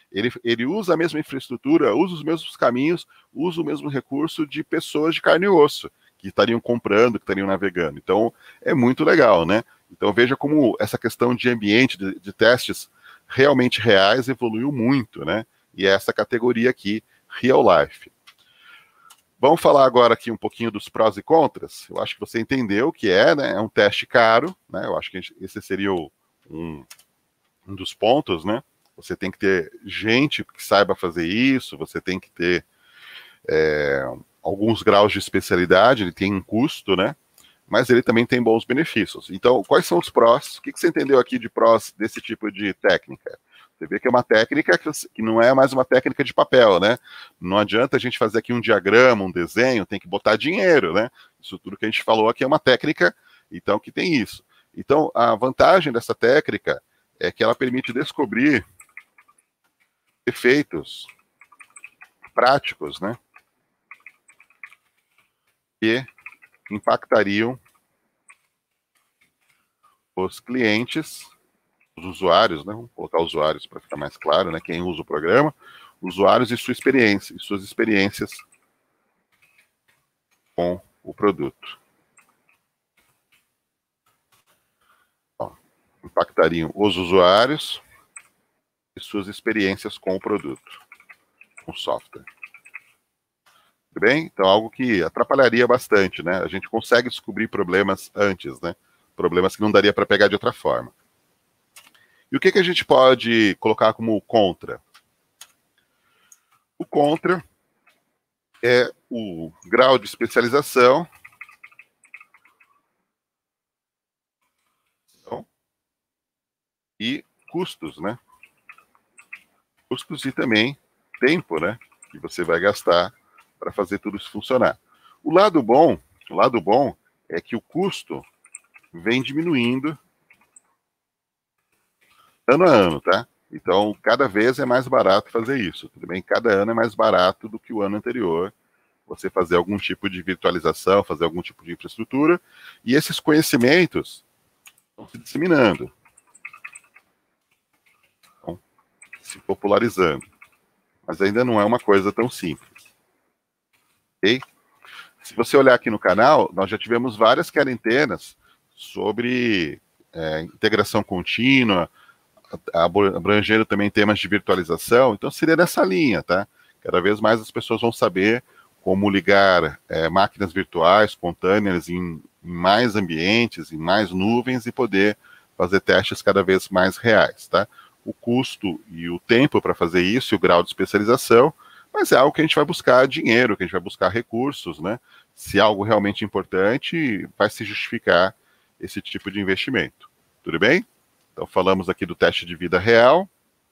Ele usa a mesma infraestrutura, usa os mesmos caminhos, usa o mesmo recurso de pessoas de carne e osso, que estariam comprando, que estariam navegando. Então, é muito legal, né? Então, veja como essa questão de ambiente, de testes realmente reais, evoluiu muito, né? E é essa categoria aqui, Real Life. Vamos falar agora aqui um pouquinho dos prós e contras. Eu acho que você entendeu o que é, né? É um teste caro, né? Eu acho que esse seria um dos pontos, né? Você tem que ter gente que saiba fazer isso, você tem que ter alguns graus de especialidade, ele tem um custo, né? Mas ele também tem bons benefícios. Então, quais são os prós? O que você entendeu aqui de prós desse tipo de técnica? Você vê que é uma técnica que não é mais uma técnica de papel, né? Não adianta a gente fazer aqui um diagrama, um desenho, tem que botar dinheiro, né? Isso tudo que a gente falou aqui é uma técnica, então, que tem isso. Então, a vantagem dessa técnica é que ela permite descobrir efeitos práticos, né? Que impactariam os clientes, os usuários, né? Vamos colocar usuários para ficar mais claro, né? Quem usa o programa, usuários e sua experiência, e suas experiências com o produto. Bom, impactariam os usuários e suas experiências com o produto, com o software. Tudo bem? Então, algo que atrapalharia bastante, né? A gente consegue descobrir problemas antes, né? Problemas que não daria para pegar de outra forma. E o que a gente pode colocar como contra? O contra é o grau de especialização e custos, né? Custos e também tempo, né? Que você vai gastar para fazer tudo isso funcionar. O lado bom é que o custo vem diminuindo ano a ano, tá? Então, cada vez é mais barato fazer isso, tudo bem? Cada ano é mais barato do que o ano anterior, você fazer algum tipo de virtualização, fazer algum tipo de infraestrutura, e esses conhecimentos estão se disseminando, estão se popularizando, mas ainda não é uma coisa tão simples, ok? Se você olhar aqui no canal, nós já tivemos várias quarentenas sobre integração contínua, abrangendo também temas de virtualização, então seria nessa linha, tá? Cada vez mais as pessoas vão saber como ligar máquinas virtuais, containers em mais ambientes, em mais nuvens e poder fazer testes cada vez mais reais, tá? O custo e o tempo para fazer isso e o grau de especialização, mas é algo que a gente vai buscar dinheiro, que a gente vai buscar recursos, né? Se é algo realmente importante, vai se justificar esse tipo de investimento. Tudo bem? Então, falamos aqui do teste de vida real.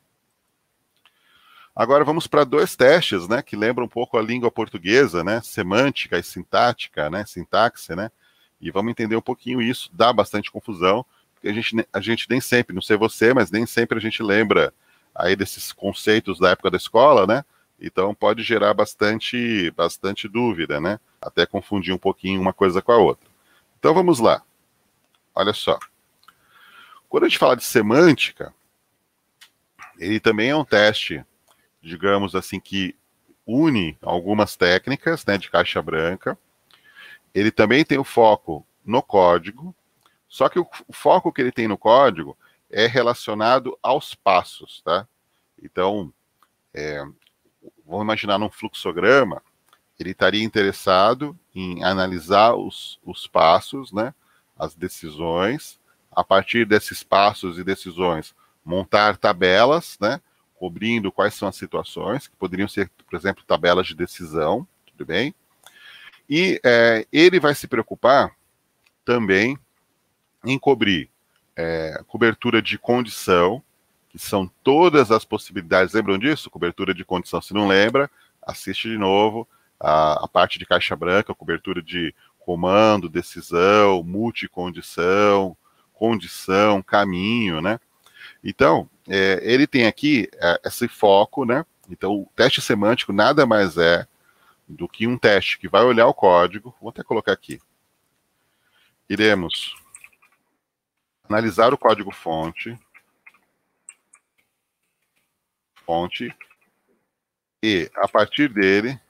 Agora vamos para dois testes, né, que lembram um pouco a língua portuguesa, né, semântica e sintática, né, sintaxe, né, e vamos entender um pouquinho isso, dá bastante confusão, porque a gente nem sempre, não sei você, mas nem sempre a gente lembra aí desses conceitos da época da escola, né, então pode gerar bastante dúvida, né, até confundir um pouquinho uma coisa com a outra. Então vamos lá, olha só. Quando a gente fala de semântica, ele também é um teste, digamos assim, que une algumas técnicas, né, de caixa branca. Ele também tem o foco no código, só que o foco que ele tem no código é relacionado aos passos, tá? Então, vamos imaginar num fluxograma, ele estaria interessado em analisar os passos, né, as decisões, a partir desses passos e decisões, montar tabelas, né, cobrindo quais são as situações, que poderiam ser, por exemplo, tabelas de decisão, tudo bem? E ele vai se preocupar também em cobrir cobertura de condição, que são todas as possibilidades. Lembram disso? Cobertura de condição. Se não lembra, assiste de novo a parte de caixa branca, cobertura de comando, decisão, multicondição, condição, caminho, né? Então, ele tem aqui esse foco, né? Então, o teste semântico nada mais é do que um teste que vai olhar o código. Vou até colocar aqui. Iremos analisar o código-fonte, fonte e, a partir dele,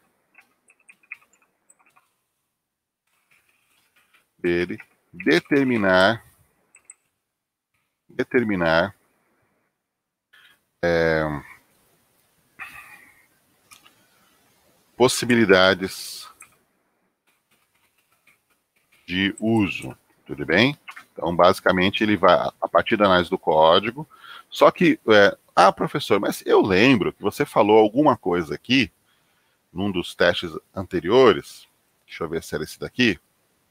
determinar possibilidades de uso, tudo bem? Então, basicamente, ele vai, a partir da análise do código, só que, professor, mas eu lembro que você falou alguma coisa aqui, num dos testes anteriores, deixa eu ver se era esse daqui,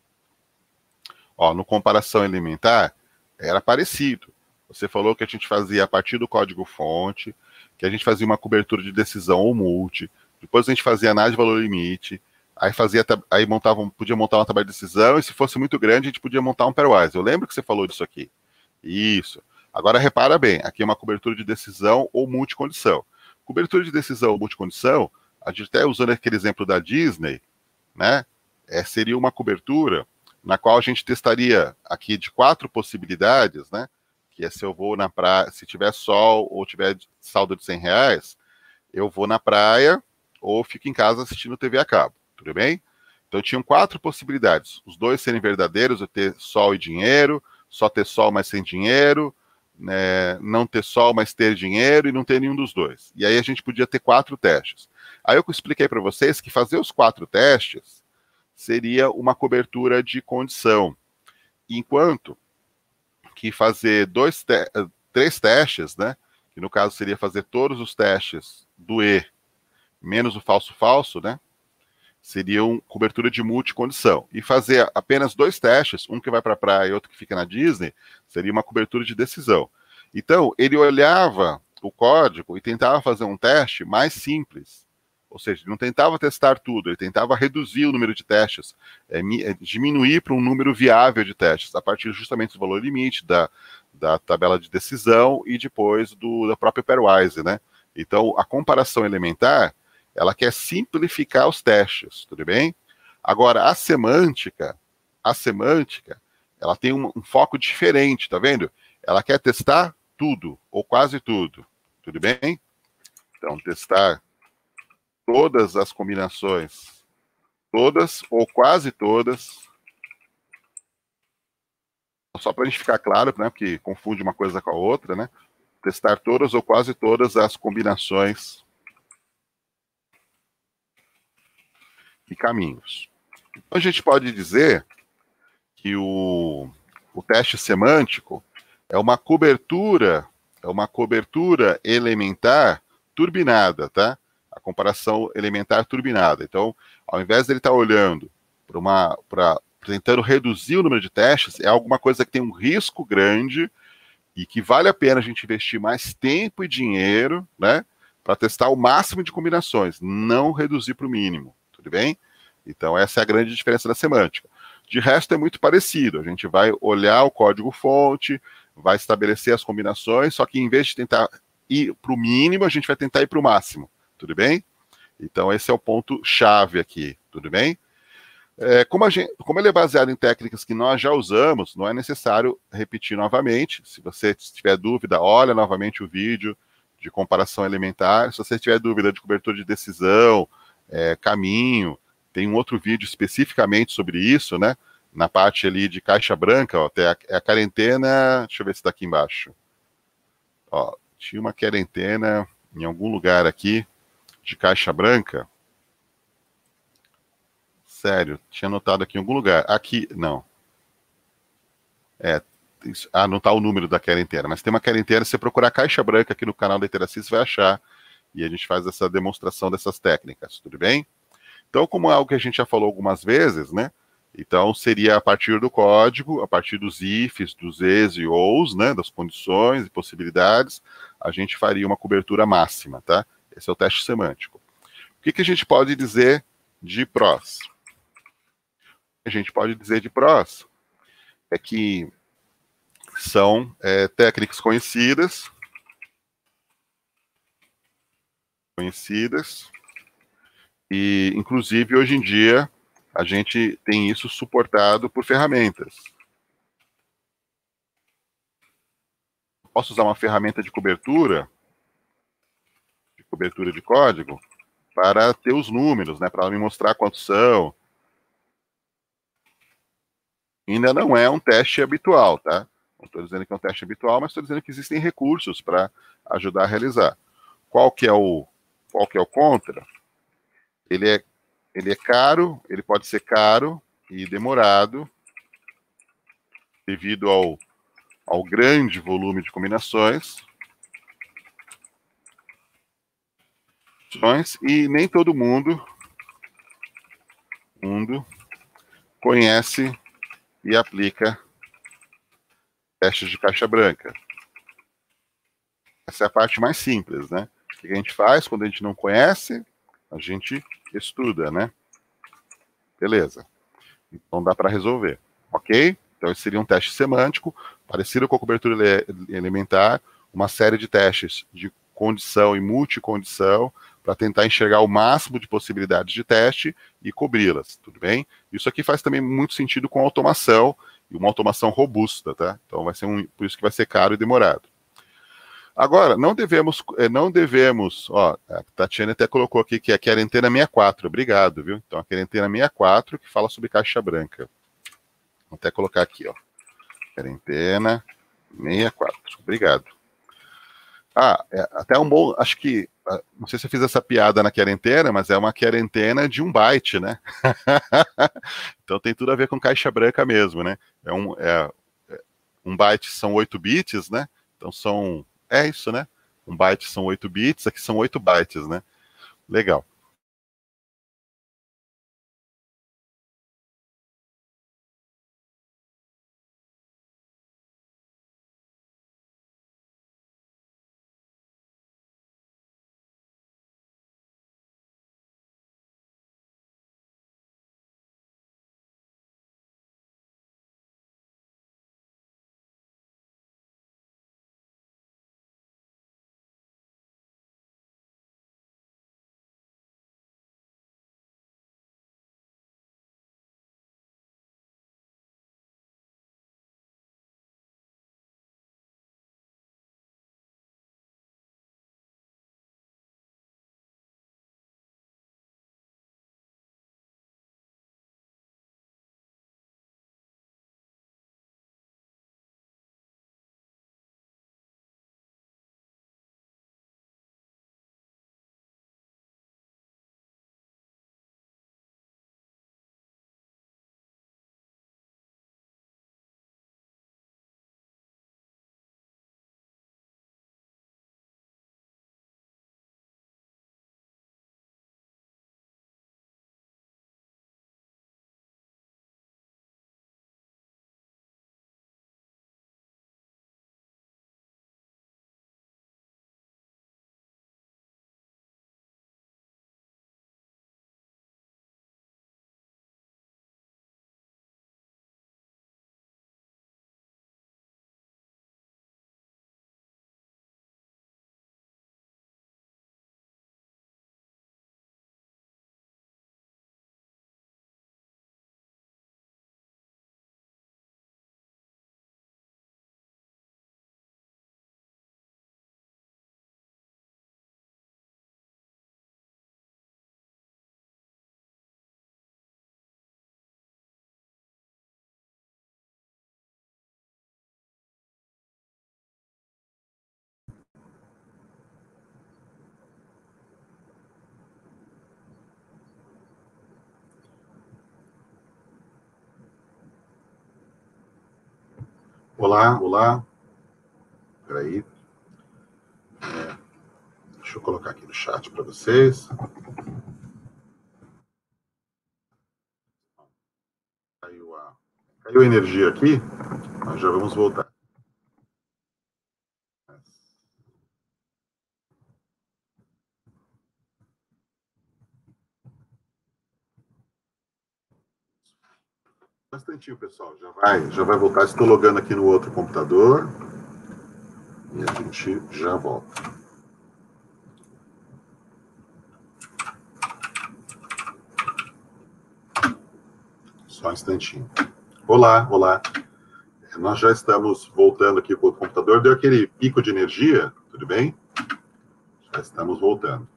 ó, no comparação elementar, era parecido. Você falou que a gente fazia a partir do código-fonte, que a gente fazia uma cobertura de decisão ou multi, depois a gente fazia análise de valor limite, aí podia montar uma tabela de decisão, e se fosse muito grande, a gente podia montar um pairwise. Eu lembro que você falou disso aqui. Isso. Agora repara bem, aqui é uma cobertura de decisão ou multicondição. Cobertura de decisão ou multicondição, a gente até usando aquele exemplo da Disney, né? Seria uma cobertura na qual a gente testaria aqui de 4 possibilidades, né? Que é se eu vou na praia, se tiver sol ou tiver saldo de R$ 100, eu vou na praia ou fico em casa assistindo TV a cabo, tudo bem? Então tinham 4 possibilidades, os dois serem verdadeiros, eu ter sol e dinheiro, só ter sol, mas sem dinheiro, né, não ter sol, mas ter dinheiro, e não ter nenhum dos dois. E aí a gente podia ter 4 testes. Aí eu expliquei para vocês que fazer os 4 testes seria uma cobertura de condição, enquanto que fazer 3 testes, né, que no caso seria fazer todos os testes do E menos o falso-falso, né, seria uma cobertura de multicondição. E fazer apenas 2 testes, um que vai para a praia e outro que fica na Disney, seria uma cobertura de decisão. Então, ele olhava o código e tentava fazer um teste mais simples. Ou seja, ele não tentava testar tudo, ele tentava reduzir o número de testes, diminuir para um número viável de testes, a partir justamente do valor limite, da tabela de decisão e depois da própria pairwise, né? Então, a comparação elementar, ela quer simplificar os testes, tudo bem? Agora, a semântica, ela tem um foco diferente, tá vendo? Ela quer testar tudo, ou quase tudo, tudo bem? Então, testar todas as combinações, todas ou quase todas, só para a gente ficar claro, né, porque confunde uma coisa com a outra, né? Testar todas ou quase todas as combinações e caminhos. Então a gente pode dizer que o teste semântico é uma cobertura elementar turbinada, tá? A comparação elementar turbinada. Então, ao invés dele estar olhando para tentando reduzir o número de testes, é alguma coisa que tem um risco grande e que vale a pena a gente investir mais tempo e dinheiro, né, para testar o máximo de combinações, não reduzir para o mínimo, tudo bem? Então essa é a grande diferença da semântica. De resto é muito parecido, a gente vai olhar o código-fonte, vai estabelecer as combinações, só que em vez de tentar ir para o mínimo, a gente vai tentar ir para o máximo, tudo bem? Então esse é o ponto chave aqui, tudo bem? Como ele é baseado em técnicas que nós já usamos, não é necessário repetir novamente. Se você tiver dúvida, olha novamente o vídeo de comparação elementar. Se você tiver dúvida de cobertura de decisão, caminho, tem um outro vídeo especificamente sobre isso, né? Na parte ali de caixa branca, ó, tem a quarentena. Deixa eu ver se está aqui embaixo. Ó, tinha uma quarentena em algum lugar aqui de caixa branca. Sério, tinha anotado aqui em algum lugar. Aqui, não. Não está o número da quarentena, mas tem uma quarentena. Se você procurar caixa branca aqui no canal da Iteracy, você vai achar. E a gente faz essa demonstração dessas técnicas, tudo bem? Então, como é algo que a gente já falou algumas vezes, né? Então, seria a partir do código, a partir dos ifs, dos es e os, né? Das condições e possibilidades, a gente faria uma cobertura máxima, tá? Esse é o teste semântico. O que a gente pode dizer de prós? A gente pode dizer de prós é que são técnicas conhecidas, e inclusive hoje em dia a gente tem isso suportado por ferramentas. Posso usar uma ferramenta de cobertura cobertura de código para ter os números, né? Para ela me mostrar quantos são. Ainda não é um teste habitual, tá? Não estou dizendo que é um teste habitual, mas estou dizendo que existem recursos para ajudar a realizar. Qual que é o contra? Ele é caro, ele pode ser caro e demorado devido ao grande volume de combinações, e nem todo mundo conhece e aplica testes de caixa branca. Essa é a parte mais simples, né? O que a gente faz quando a gente não conhece? A gente estuda, né? Beleza. Então dá para resolver, ok? Então esse seria um teste semântico, parecido com a cobertura elementar, uma série de testes de condição e multicondição para tentar enxergar o máximo de possibilidades de teste e cobri-las, tudo bem? Isso aqui faz também muito sentido com automação, e uma automação robusta, tá? Então vai ser por isso que vai ser caro e demorado. Agora, não devemos, ó, a Tatiana até colocou aqui que é a Quarentena 64, obrigado, viu? Então, a Quarentena 64, que fala sobre caixa branca. Vou até colocar aqui, ó, Quarentena 64, obrigado. Até um bom, acho que, não sei se eu fiz essa piada na quarentena, mas é uma quarentena de 1 byte, né? Então, tem tudo a ver com caixa branca mesmo, né? 1 byte são 8 bits, né? Então, é isso, né? 1 byte são 8 bits, aqui são 8 bytes, né? Legal. Olá, olá. Peraí. Deixa eu colocar aqui no chat para vocês. Caiu a energia aqui, mas já vamos voltar. Um instantinho, pessoal, já vai voltar. Estou logando aqui no outro computador e a gente já volta. Só um instantinho. Olá, olá. Nós já estamos voltando aqui com o computador. Deu aquele pico de energia, tudo bem? Já estamos voltando.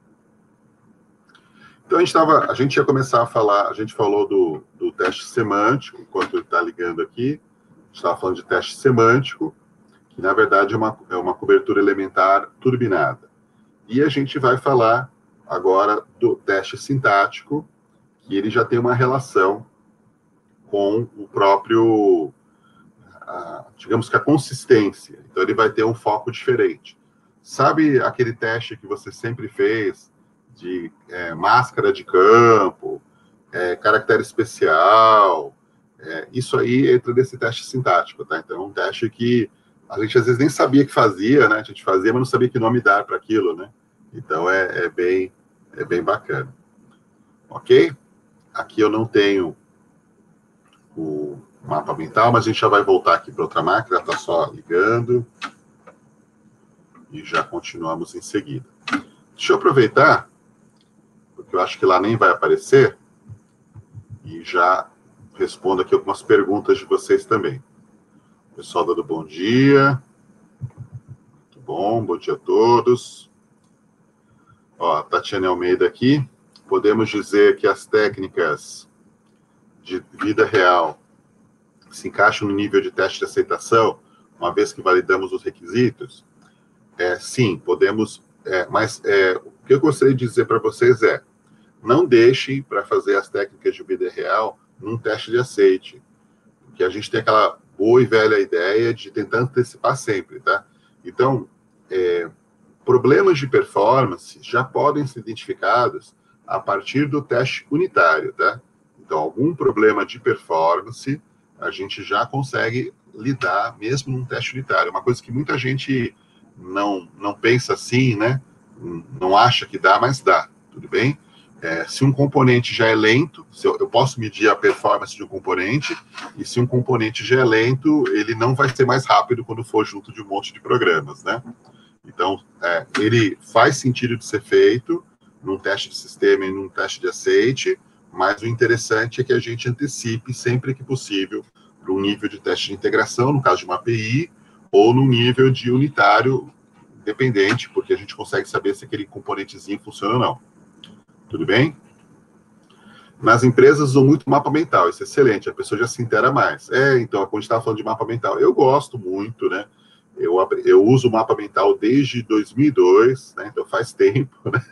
Então, a gente ia começar a falar, a gente falou do teste semântico, enquanto ele está ligando aqui, a gente estava falando de teste semântico, que na verdade é uma cobertura elementar turbinada. E a gente vai falar agora do teste sintático, que ele já tem uma relação com o próprio, digamos que a consistência. Então, ele vai ter um foco diferente. Sabe aquele teste que você sempre fez de máscara de campo, caractere especial? Isso aí entra nesse teste sintático, tá? Então, é um teste que a gente às vezes nem sabia que fazia, né? A gente fazia, mas não sabia que nome dar para aquilo, né? Então, é bem bacana. Ok? Aqui eu não tenho o mapa mental, mas a gente já vai voltar aqui para outra máquina, está só ligando. E já continuamos em seguida. Deixa eu aproveitar, porque eu acho que lá nem vai aparecer, e já respondo aqui algumas perguntas de vocês também. Pessoal dando bom dia. Muito bom dia a todos. Ó, Tatiana Almeida aqui. Podemos dizer que as técnicas de vida real se encaixam no nível de teste de aceitação, uma vez que validamos os requisitos? Sim, podemos, mas o que eu gostaria de dizer para vocês não deixem para fazer as técnicas de vida real num teste de aceite, porque a gente tem aquela boa e velha ideia de tentar antecipar sempre, tá? Então, problemas de performance já podem ser identificados a partir do teste unitário, tá? Então, algum problema de performance a gente já consegue lidar mesmo num teste unitário. Uma coisa que muita gente não pensa assim, né? Não acha que dá, mas dá, tudo bem? Se um componente já é lento, eu posso medir a performance de um componente, e se um componente já é lento, ele não vai ser mais rápido quando for junto de um monte de programas, né? Então, ele faz sentido de ser feito num teste de sistema e num teste de aceite, mas o interessante é que a gente antecipe sempre que possível para um nível de teste de integração, no caso de uma API, ou no nível de unitário dependente, porque a gente consegue saber se aquele componentezinho funciona ou não. Tudo bem? Nas empresas usam muito mapa mental, isso é excelente, a pessoa já se inteira mais. Então, quando a gente estava falando de mapa mental, eu gosto muito, né? Eu uso o mapa mental desde 2002, né? Então faz tempo, né?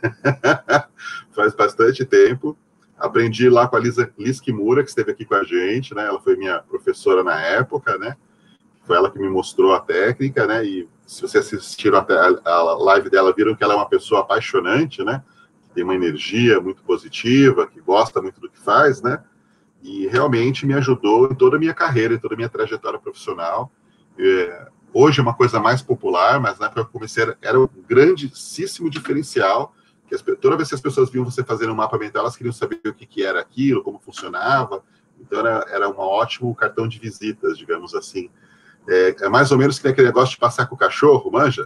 Faz bastante tempo. Aprendi lá com a Liz Kimura, que esteve aqui com a gente, né? Ela foi minha professora na época, né? Foi ela que me mostrou a técnica, né? E se vocês assistiram a live dela, viram que ela é uma pessoa apaixonante, né? Tem uma energia muito positiva, que gosta muito do que faz, né? E realmente me ajudou em toda a minha carreira, em toda a minha trajetória profissional. Hoje é uma coisa mais popular, mas na época que eu comecei era um grandíssimo diferencial, que toda vez que as pessoas viam você fazendo um mapa mental, elas queriam saber o que era aquilo, como funcionava. Então era um ótimo cartão de visitas, digamos assim. É mais ou menos que aquele negócio de passear com o cachorro, manja?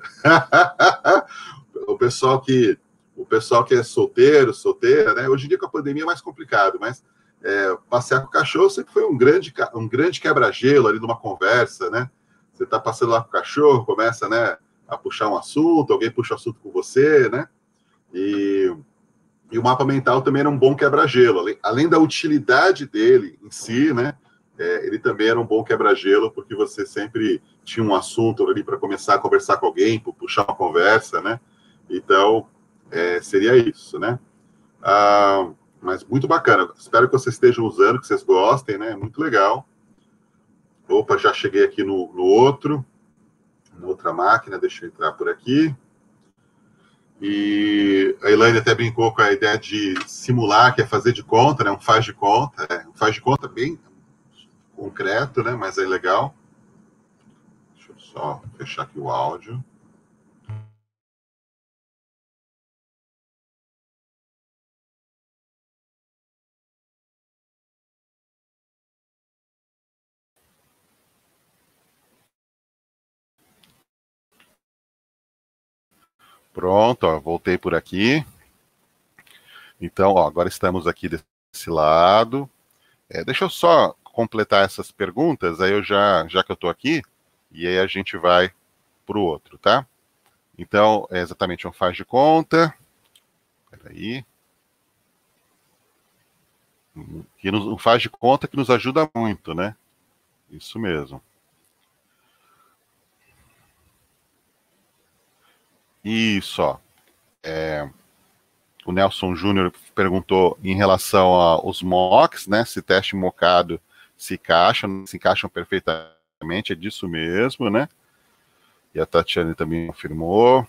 o pessoal que é solteira, né? Hoje em dia com a pandemia é mais complicado, mas passear com o cachorro sempre foi um grande quebra-gelo ali numa conversa, né? Você está passando lá com o cachorro, começa, né, a puxar um assunto, alguém puxa o assunto com você, né? E o mapa mental também era um bom quebra-gelo. Além da utilidade dele em si, né? Ele também era um bom quebra-gelo, porque você sempre tinha um assunto ali para começar a conversar com alguém, para puxar uma conversa, né? Então, seria isso, né? Mas muito bacana. Espero que vocês estejam usando, que vocês gostem, né? Muito legal. Opa, já cheguei aqui no outro, na outra máquina, deixa eu entrar por aqui. E a Elaine até brincou com a ideia de simular, que é fazer de conta, né? Um faz de conta. Um faz de conta bem concreto, né? Mas é legal. Deixa eu só fechar aqui o áudio. Pronto, ó, voltei por aqui. Então, ó, agora estamos aqui desse lado. Deixa eu só completar essas perguntas, aí eu já que eu estou aqui, e aí a gente vai para o outro, tá? Então, é exatamente um faz de conta. Espera aí. Um faz de conta que nos ajuda muito, né? Isso mesmo. Isso, ó. O Nelson Júnior perguntou em relação aos mocks, né? Se teste mocado se encaixam perfeitamente, é disso mesmo, né? E a Tatiane também afirmou.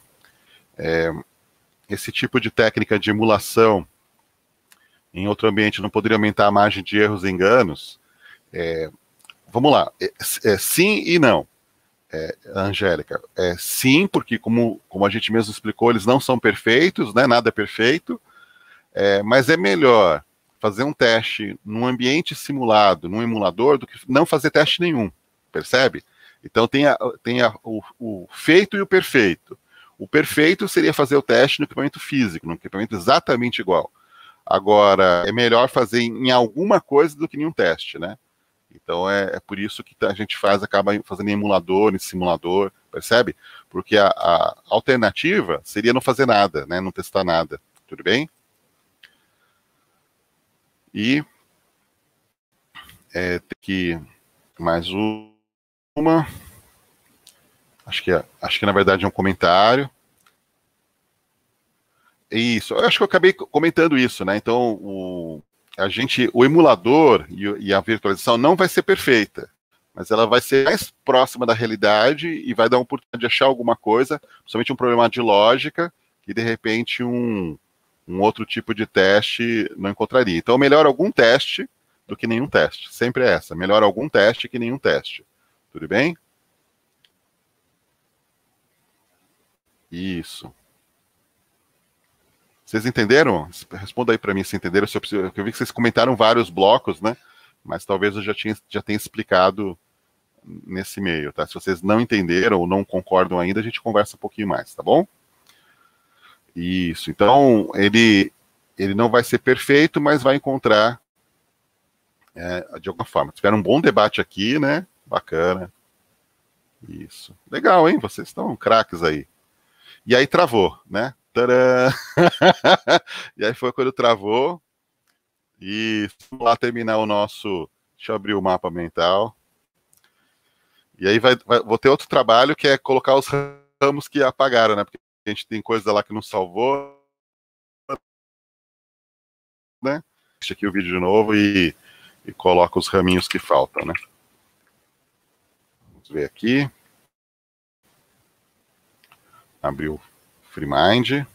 Esse tipo de técnica de emulação em outro ambiente não poderia aumentar a margem de erros e enganos? Vamos lá, sim e não, Angélica. Sim, porque como a gente mesmo explicou, eles não são perfeitos, né? Nada é perfeito, mas é melhor fazer um teste num ambiente simulado, num emulador, do que não fazer teste nenhum, percebe? Então tem o feito e o perfeito. O perfeito seria fazer o teste no equipamento físico, num equipamento exatamente igual. Agora, é melhor fazer em alguma coisa do que em um teste, né? Então é por isso que a gente acaba fazendo em emulador, em simulador, percebe? Porque a alternativa seria não fazer nada, né? Não testar nada. Tudo bem? E tem que mais uma. Acho que na verdade é um comentário. Isso, eu acho que eu acabei comentando isso, né? Então, o emulador e a virtualização não vai ser perfeita, mas ela vai ser mais próxima da realidade e vai dar uma oportunidade de achar alguma coisa, principalmente um problema de lógica, que de repente um outro tipo de teste não encontraria. Então, melhor algum teste do que nenhum teste. Sempre é essa. Melhor algum teste que nenhum teste. Tudo bem? Isso. Vocês entenderam? Responda aí para mim se entenderam. Se eu vi que vocês comentaram vários blocos, né? Mas talvez eu já tenha explicado nesse meio, tá? Se vocês não entenderam ou não concordam ainda, a gente conversa um pouquinho mais, tá bom? Isso. Então, ele não vai ser perfeito, mas vai encontrar de alguma forma. Tiveram um bom debate aqui, né? Bacana. Isso. Legal, hein? Vocês estão craques aí. E aí travou, né? Tadã! E aí foi quando travou. E vamos lá terminar o nosso. Deixa eu abrir o mapa mental. E aí vou ter outro trabalho que é colocar os ramos que apagaram, né? Porque a gente tem coisa lá que não salvou, né? Deixa aqui o vídeo de novo e coloca os raminhos que faltam, né? Vamos ver aqui. Abriu o FreeMind.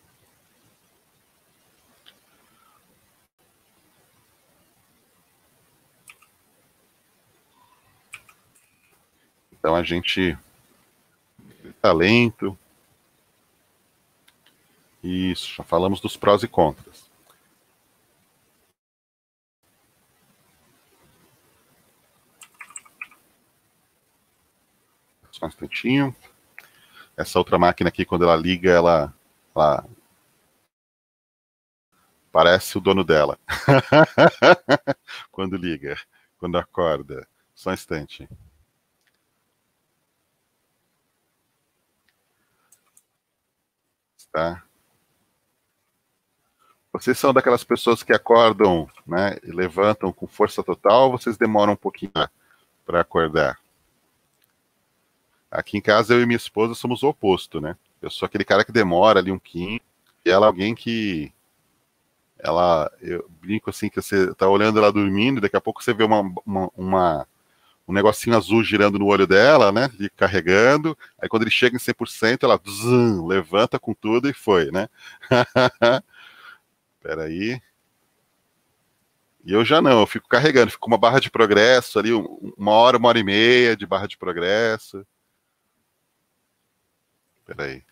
Então a gente tá lento. Isso, já falamos dos prós e contras. Só um instantinho. Essa outra máquina aqui, quando ela liga, ela parece o dono dela. Quando liga, quando acorda. Só um instante. Tá? Vocês são daquelas pessoas que acordam, né, e levantam com força total, ou vocês demoram um pouquinho para acordar? Aqui em casa, eu e minha esposa somos o oposto, né? Eu sou aquele cara que demora ali um pouquinho, e ela é alguém que eu brinco assim, que você tá olhando ela dormindo, e daqui a pouco você vê um negocinho azul girando no olho dela, né? E carregando. Aí quando ele chega em 100%, ela levanta com tudo e foi, né? Peraí. E eu já não, eu fico carregando, fico com uma barra de progresso ali, uma hora e meia de barra de progresso. Peraí.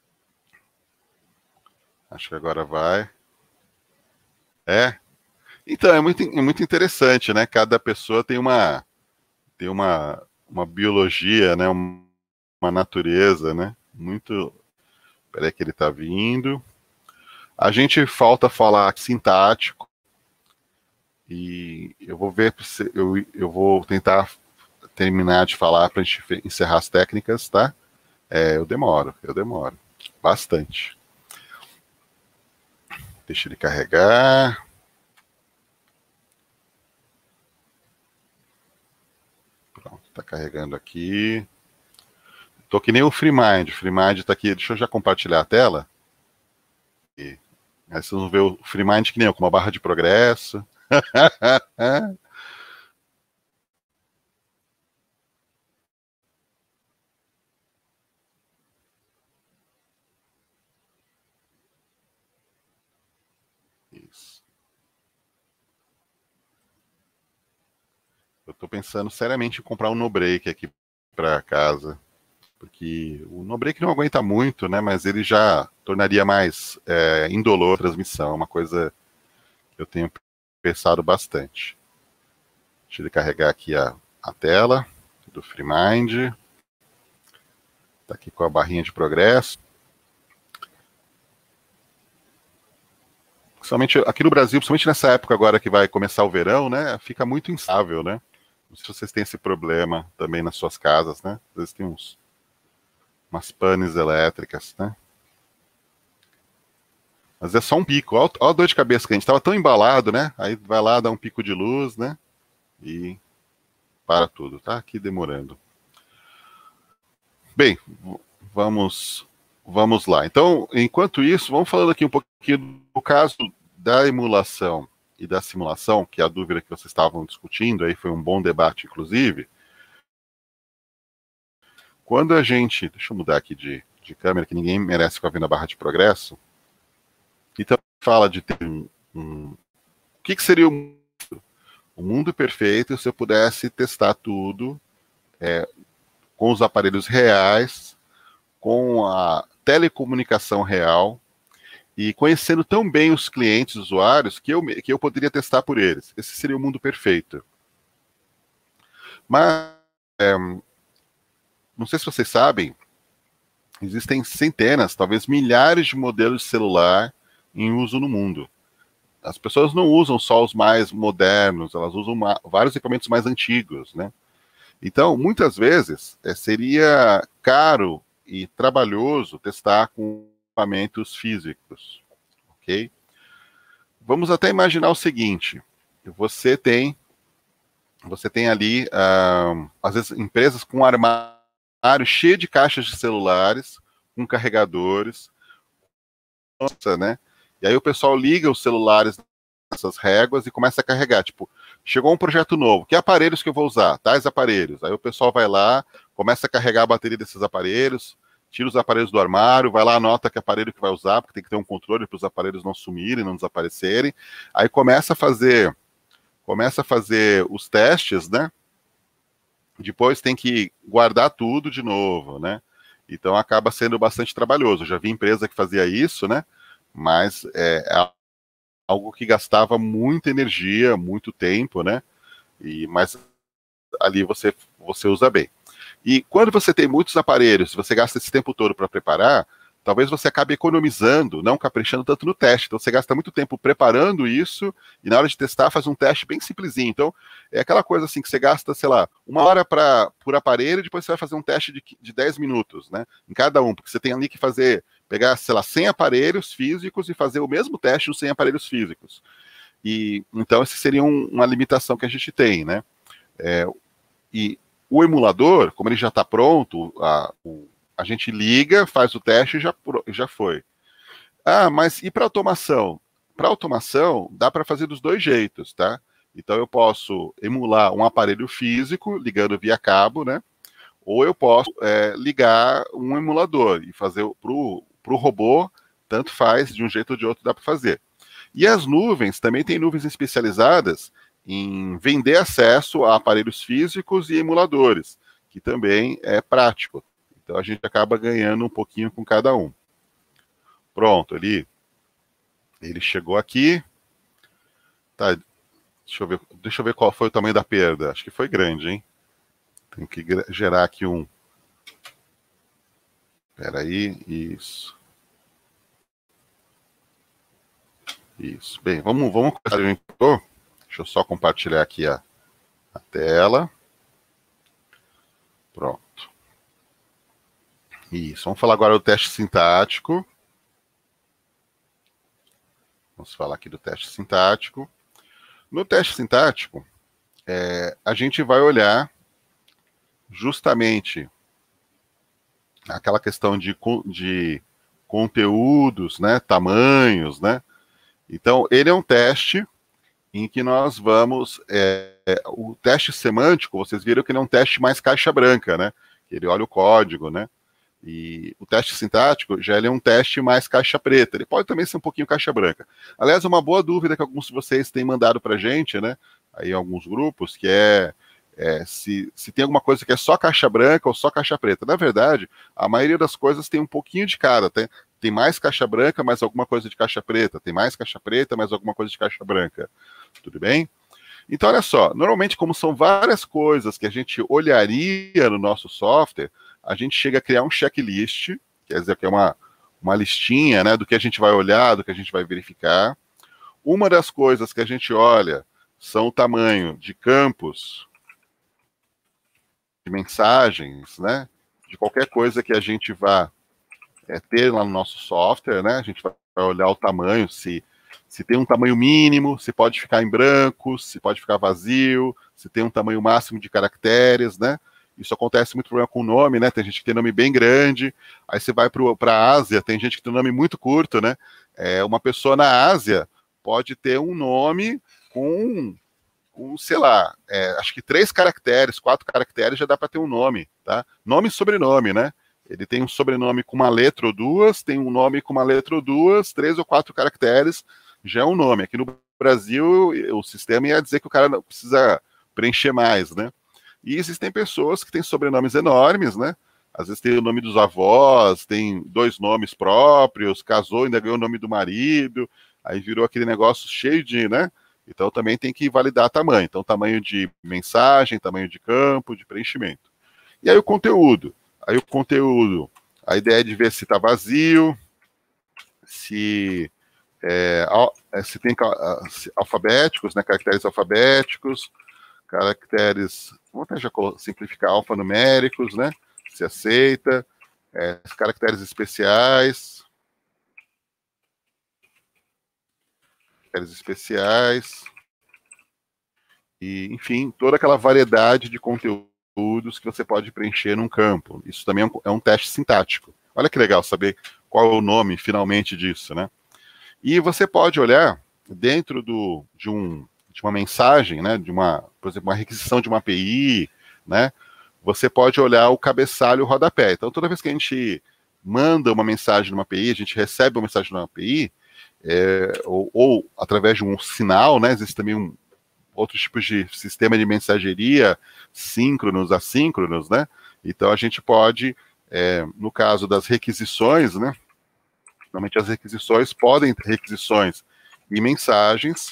Acho que agora vai. É? Então, é muito interessante, né? Cada pessoa tem uma biologia, né? Uma natureza, né? Muito. Peraí que ele tá vindo. A gente falta falar sintático e eu vou ver, eu vou tentar terminar de falar para a gente encerrar as técnicas, tá? Eu demoro bastante. Deixa ele carregar. Pronto, tá carregando aqui. Tô que nem o FreeMind. O FreeMind tá aqui. Deixa eu já compartilhar a tela. E aí vocês vão ver o FreeMind que nem eu, com uma barra de progresso. Isso. Eu tô pensando seriamente em comprar um no-break aqui para casa, porque o no-break não aguenta muito, né? Mas ele já tornaria mais indolor a transmissão, uma coisa que eu tenho pensado bastante. Deixa ele carregar aqui a tela do FreeMind. Tá aqui com a barrinha de progresso. Principalmente aqui no Brasil, principalmente nessa época agora que vai começar o verão, né? Fica muito instável, né? Não sei se vocês têm esse problema também nas suas casas, né? Às vezes tem umas panes elétricas, né? Mas é só um pico. Olha a dor de cabeça que a gente estava tão embalado, né? Aí vai lá, dá um pico de luz, né? E para tudo. Tá aqui demorando. Bem, vamos lá. Então, enquanto isso, vamos falando aqui um pouquinho do caso da emulação e da simulação, que é a dúvida que vocês estavam discutindo, aí foi um bom debate, inclusive. Quando a gente. Deixa eu mudar aqui de câmera, que ninguém merece ficar vendo a barra de progresso. Então, fala de ter o que seria o mundo perfeito se eu pudesse testar tudo com os aparelhos reais, com a telecomunicação real e conhecendo tão bem os clientes, usuários, que eu poderia testar por eles. Esse seria o mundo perfeito. Mas, não sei se vocês sabem, existem centenas, talvez milhares de modelos de celular em uso no mundo. As pessoas não usam só os mais modernos, elas usam vários equipamentos mais antigos, né? Então, muitas vezes, seria caro e trabalhoso testar com equipamentos físicos, ok? Vamos até imaginar o seguinte: você tem ali, às vezes, empresas com armário cheio de caixas de celulares, com carregadores, nossa, né? E aí o pessoal liga os celulares nessas réguas e começa a carregar. Tipo, chegou um projeto novo, que aparelhos que eu vou usar? Tais aparelhos. Aí o pessoal vai lá, começa a carregar a bateria desses aparelhos, tira os aparelhos do armário, vai lá, anota que aparelho que vai usar, porque tem que ter um controle para os aparelhos não sumirem, não desaparecerem. Aí começa a fazer os testes, né? Depois tem que guardar tudo de novo, né? Então acaba sendo bastante trabalhoso. Eu já vi empresa que fazia isso, né? Mas é algo que gastava muita energia, muito tempo, né? Mas ali você usa bem. E quando você tem muitos aparelhos, você gasta esse tempo todo para preparar, talvez você acabe economizando, não caprichando tanto no teste. Então você gasta muito tempo preparando isso e na hora de testar faz um teste bem simplesinho. Então é aquela coisa assim que você gasta, sei lá, 1 hora por aparelho, depois você vai fazer um teste de 10 minutos, né? Em cada um, porque você tem ali que pegar, sei lá, 100 aparelhos físicos e fazer o mesmo teste nos 100 aparelhos físicos. E então essa seria uma limitação que a gente tem, né? E o emulador, como ele já está pronto, a gente liga, faz o teste e já foi. Ah, mas e para automação? Para automação, dá para fazer dos dois jeitos, tá? Então eu posso emular um aparelho físico ligando via cabo, né? Ou eu posso ligar um emulador e fazer para o robô, tanto faz, de um jeito ou de outro dá para fazer. E as nuvens, também tem nuvens especializadas em vender acesso a aparelhos físicos e emuladores, que também é prático. Então a gente acaba ganhando um pouquinho com cada um. Pronto, ele chegou aqui. Tá, deixa eu ver qual foi o tamanho da perda. Acho que foi grande, hein? Tem que gerar aqui um. Espera aí, isso. Isso. Bem, vamos começar. Deixa eu só compartilhar aqui a tela. Pronto. Isso, vamos falar agora do teste sintático. Vamos falar aqui do teste sintático. No teste sintático, a gente vai olhar justamente aquela questão de conteúdos, né, tamanhos, né? Então, ele é um teste em que nós vamos... o teste semântico, vocês viram que ele é um teste mais caixa branca, né? Ele olha o código, né? E o teste sintático já ele é um teste mais caixa preta. Ele pode também ser um pouquinho caixa branca. Aliás, uma boa dúvida que alguns de vocês têm mandado para a gente, né? Aí em alguns grupos, que se tem alguma coisa que é só caixa branca ou só caixa preta. Na verdade, a maioria das coisas tem um pouquinho de cada. Tem mais caixa branca, mais alguma coisa de caixa preta. Tem mais caixa preta, mais alguma coisa de caixa branca. Tudo bem? Então, olha só, normalmente, como são várias coisas que a gente olharia no nosso software, a gente chega a criar um checklist, quer dizer, que é uma listinha, né, do que a gente vai olhar, do que a gente vai verificar. Uma das coisas que a gente olha são o tamanho de campos, de mensagens, né, de qualquer coisa que a gente vá ter lá no nosso software, né, a gente vai olhar o tamanho, se tem um tamanho mínimo, se pode ficar em branco, se pode ficar vazio, se tem um tamanho máximo de caracteres, né? Isso acontece muito problema com o nome, né? Tem gente que tem nome bem grande, aí você vai para a Ásia, tem gente que tem um nome muito curto, né? Uma pessoa na Ásia pode ter um nome sei lá, acho que 3 caracteres, 4 caracteres já dá para ter um nome, tá? Nome e sobrenome, né? Ele tem um sobrenome com uma letra ou duas, tem um nome com uma letra ou duas, 3 ou 4 caracteres, já é um nome. Aqui no Brasil, o sistema ia dizer que o cara não precisa preencher mais, né? E existem pessoas que têm sobrenomes enormes, né? Às vezes tem o nome dos avós, tem 2 nomes próprios, casou e ainda ganhou o nome do marido, aí virou aquele negócio cheio de, né? Então também tem que validar tamanho. Então, tamanho de mensagem, tamanho de campo, de preenchimento. E aí o conteúdo. Aí o conteúdo, a ideia é de ver se está vazio, se tem alfabéticos, né, caracteres alfabéticos, caracteres, vamos até já simplificar, alfanuméricos, né, se aceita, caracteres especiais, e, enfim, toda aquela variedade de conteúdos que você pode preencher num campo. Isso também é um teste sintático. Olha que legal saber qual é o nome, finalmente, disso, né? E você pode olhar dentro de uma mensagem, né, por exemplo, uma requisição de uma API, né, você pode olhar o cabeçalho e o rodapé. Então, toda vez que a gente manda uma mensagem numa API, a gente recebe uma mensagem numa API, ou através de um sinal, né, existe também outros tipos de sistema de mensageria, síncronos, assíncronos, né, então a gente pode, no caso das requisições, né, normalmente as requisições podem ter requisições e mensagens.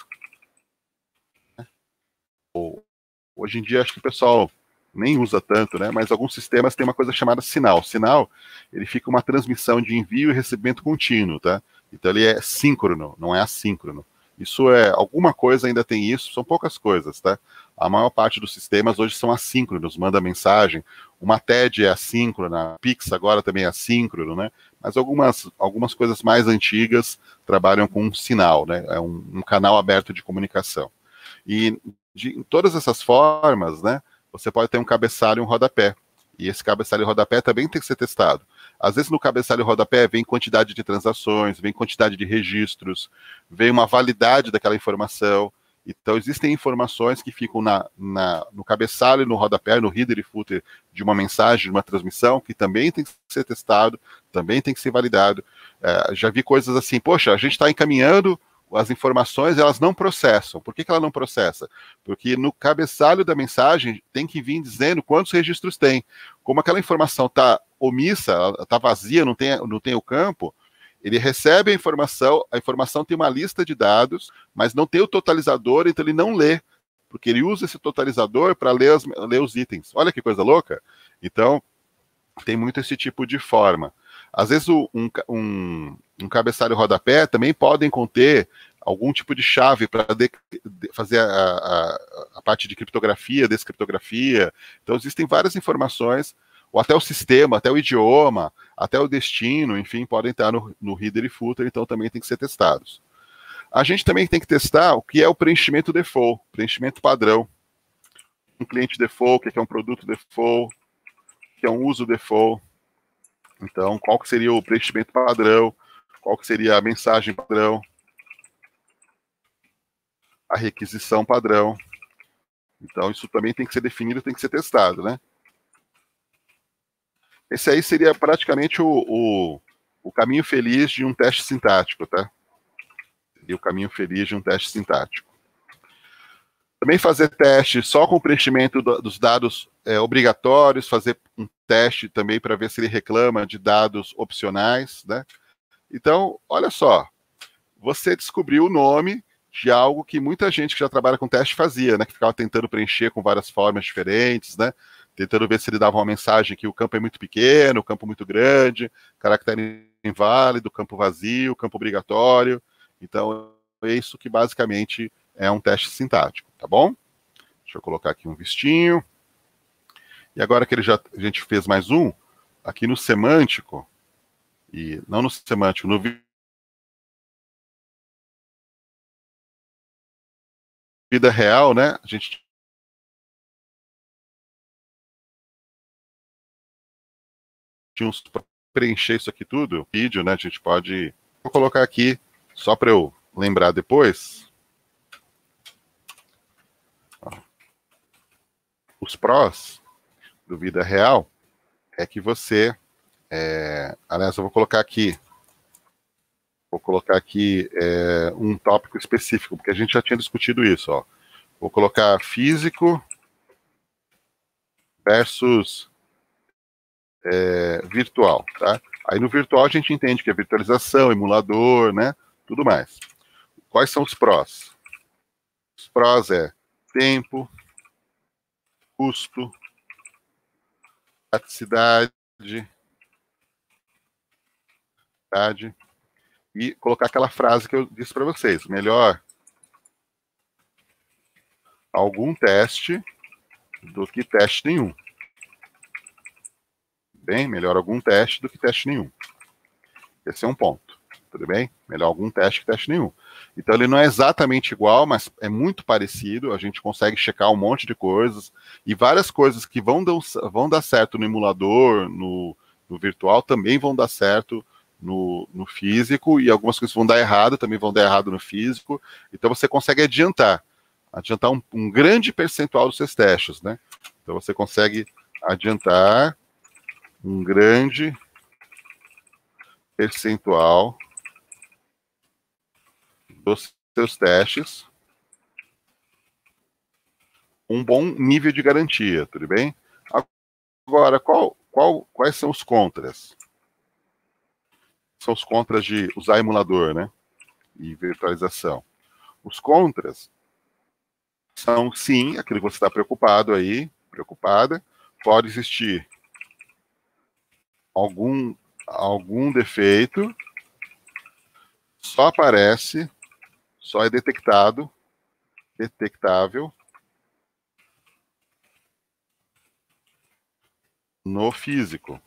Hoje em dia acho que o pessoal nem usa tanto, né? Mas alguns sistemas têm uma coisa chamada sinal. Sinal, ele fica uma transmissão de envio e recebimento contínuo, tá? Então ele é síncrono, não é assíncrono. Isso alguma coisa ainda tem isso, são poucas coisas, tá? A maior parte dos sistemas hoje são assíncronos, manda mensagem. Uma TED é assíncrona, a Pix agora também é assíncrono, né? Mas algumas coisas mais antigas trabalham com um sinal, né? É um canal aberto de comunicação. E em todas essas formas, né? Você pode ter um cabeçalho e um rodapé. E esse cabeçalho e rodapé também tem que ser testado. Às vezes no cabeçalho e rodapé vem quantidade de transações, vem quantidade de registros, vem uma validade daquela informação. Então existem informações que ficam no cabeçalho e no rodapé, no header e footer de uma mensagem, de uma transmissão, que também tem que ser testado, também tem que ser validado. Já vi coisas assim, poxa, a gente está encaminhando as informações, elas não processam. Por que ela não processa? Porque no cabeçalho da mensagem tem que vir dizendo quantos registros tem. Como aquela informação está omissa, está vazia, não tem o campo, ele recebe a informação tem uma lista de dados, mas não tem o totalizador, então ele não lê, porque ele usa esse totalizador para ler os itens. Olha que coisa louca. Então, tem muito esse tipo de forma. Às vezes um cabeçalho e rodapé também podem conter algum tipo de chave para fazer a parte de criptografia, descriptografia. Então existem várias informações. ou até o sistema, até o idioma, até o destino, enfim, podem estar no header e footer, então também tem que ser testados. A gente também tem que testar o que é o preenchimento default, preenchimento padrão. Um cliente default, o que é um produto default, o que é um uso default. Então, qual que seria o preenchimento padrão, qual que seria a mensagem padrão, a requisição padrão. Então, isso também tem que ser definido, tem que ser testado, né? Esse aí seria praticamente o caminho feliz de um teste sintático, tá? Seria o caminho feliz de um teste sintático. Também fazer teste só com o preenchimento dos dados obrigatórios, fazer um teste também para ver se ele reclama de dados opcionais, né? Então, olha só, você descobriu o nome de algo que muita gente que já trabalha com teste fazia, né? Que ficava tentando preencher com várias formas diferentes, né? Tentando ver se ele dava uma mensagem que o campo é muito pequeno, o campo muito grande, caractere inválido, campo vazio, campo obrigatório. Então, é isso que basicamente é um teste sintático, tá bom? Deixa eu colocar aqui um vistinho. E agora que a gente fez mais um, aqui no semântico, e não no semântico, no vida real, né? A gente tinha uns para preencher isso aqui tudo, vídeo, né? A gente pode. Vou colocar aqui só para eu lembrar depois. Os prós do vida real é que você, aliás, eu vou colocar aqui um tópico específico, porque a gente já tinha discutido isso, ó. Vou colocar físico versus virtual, tá? Aí no virtual a gente entende que é virtualização, emulador, né? Tudo mais. Quais são os prós? Os prós é tempo, custo, praticidade, e colocar aquela frase que eu disse para vocês. Melhor algum teste do que teste nenhum. Bem, melhor algum teste do que teste nenhum. Esse é um ponto, tudo bem? Melhor algum teste que teste nenhum. Então ele não é exatamente igual, mas é muito parecido, a gente consegue checar um monte de coisas, e várias coisas que vão dar certo no emulador, no virtual, também vão dar certo no físico, e algumas coisas vão dar errado, também vão dar errado no físico, então você consegue adiantar um grande percentual dos seus testes, né? Então você consegue adiantar um grande percentual dos seus testes, um bom nível de garantia, tudo bem? Agora, quais são os contras? São os contras de usar emulador, né? E virtualização. Os contras são, sim, aquilo que você está preocupado aí, preocupada. Pode existir algum defeito, só aparece, só é detectável no físico.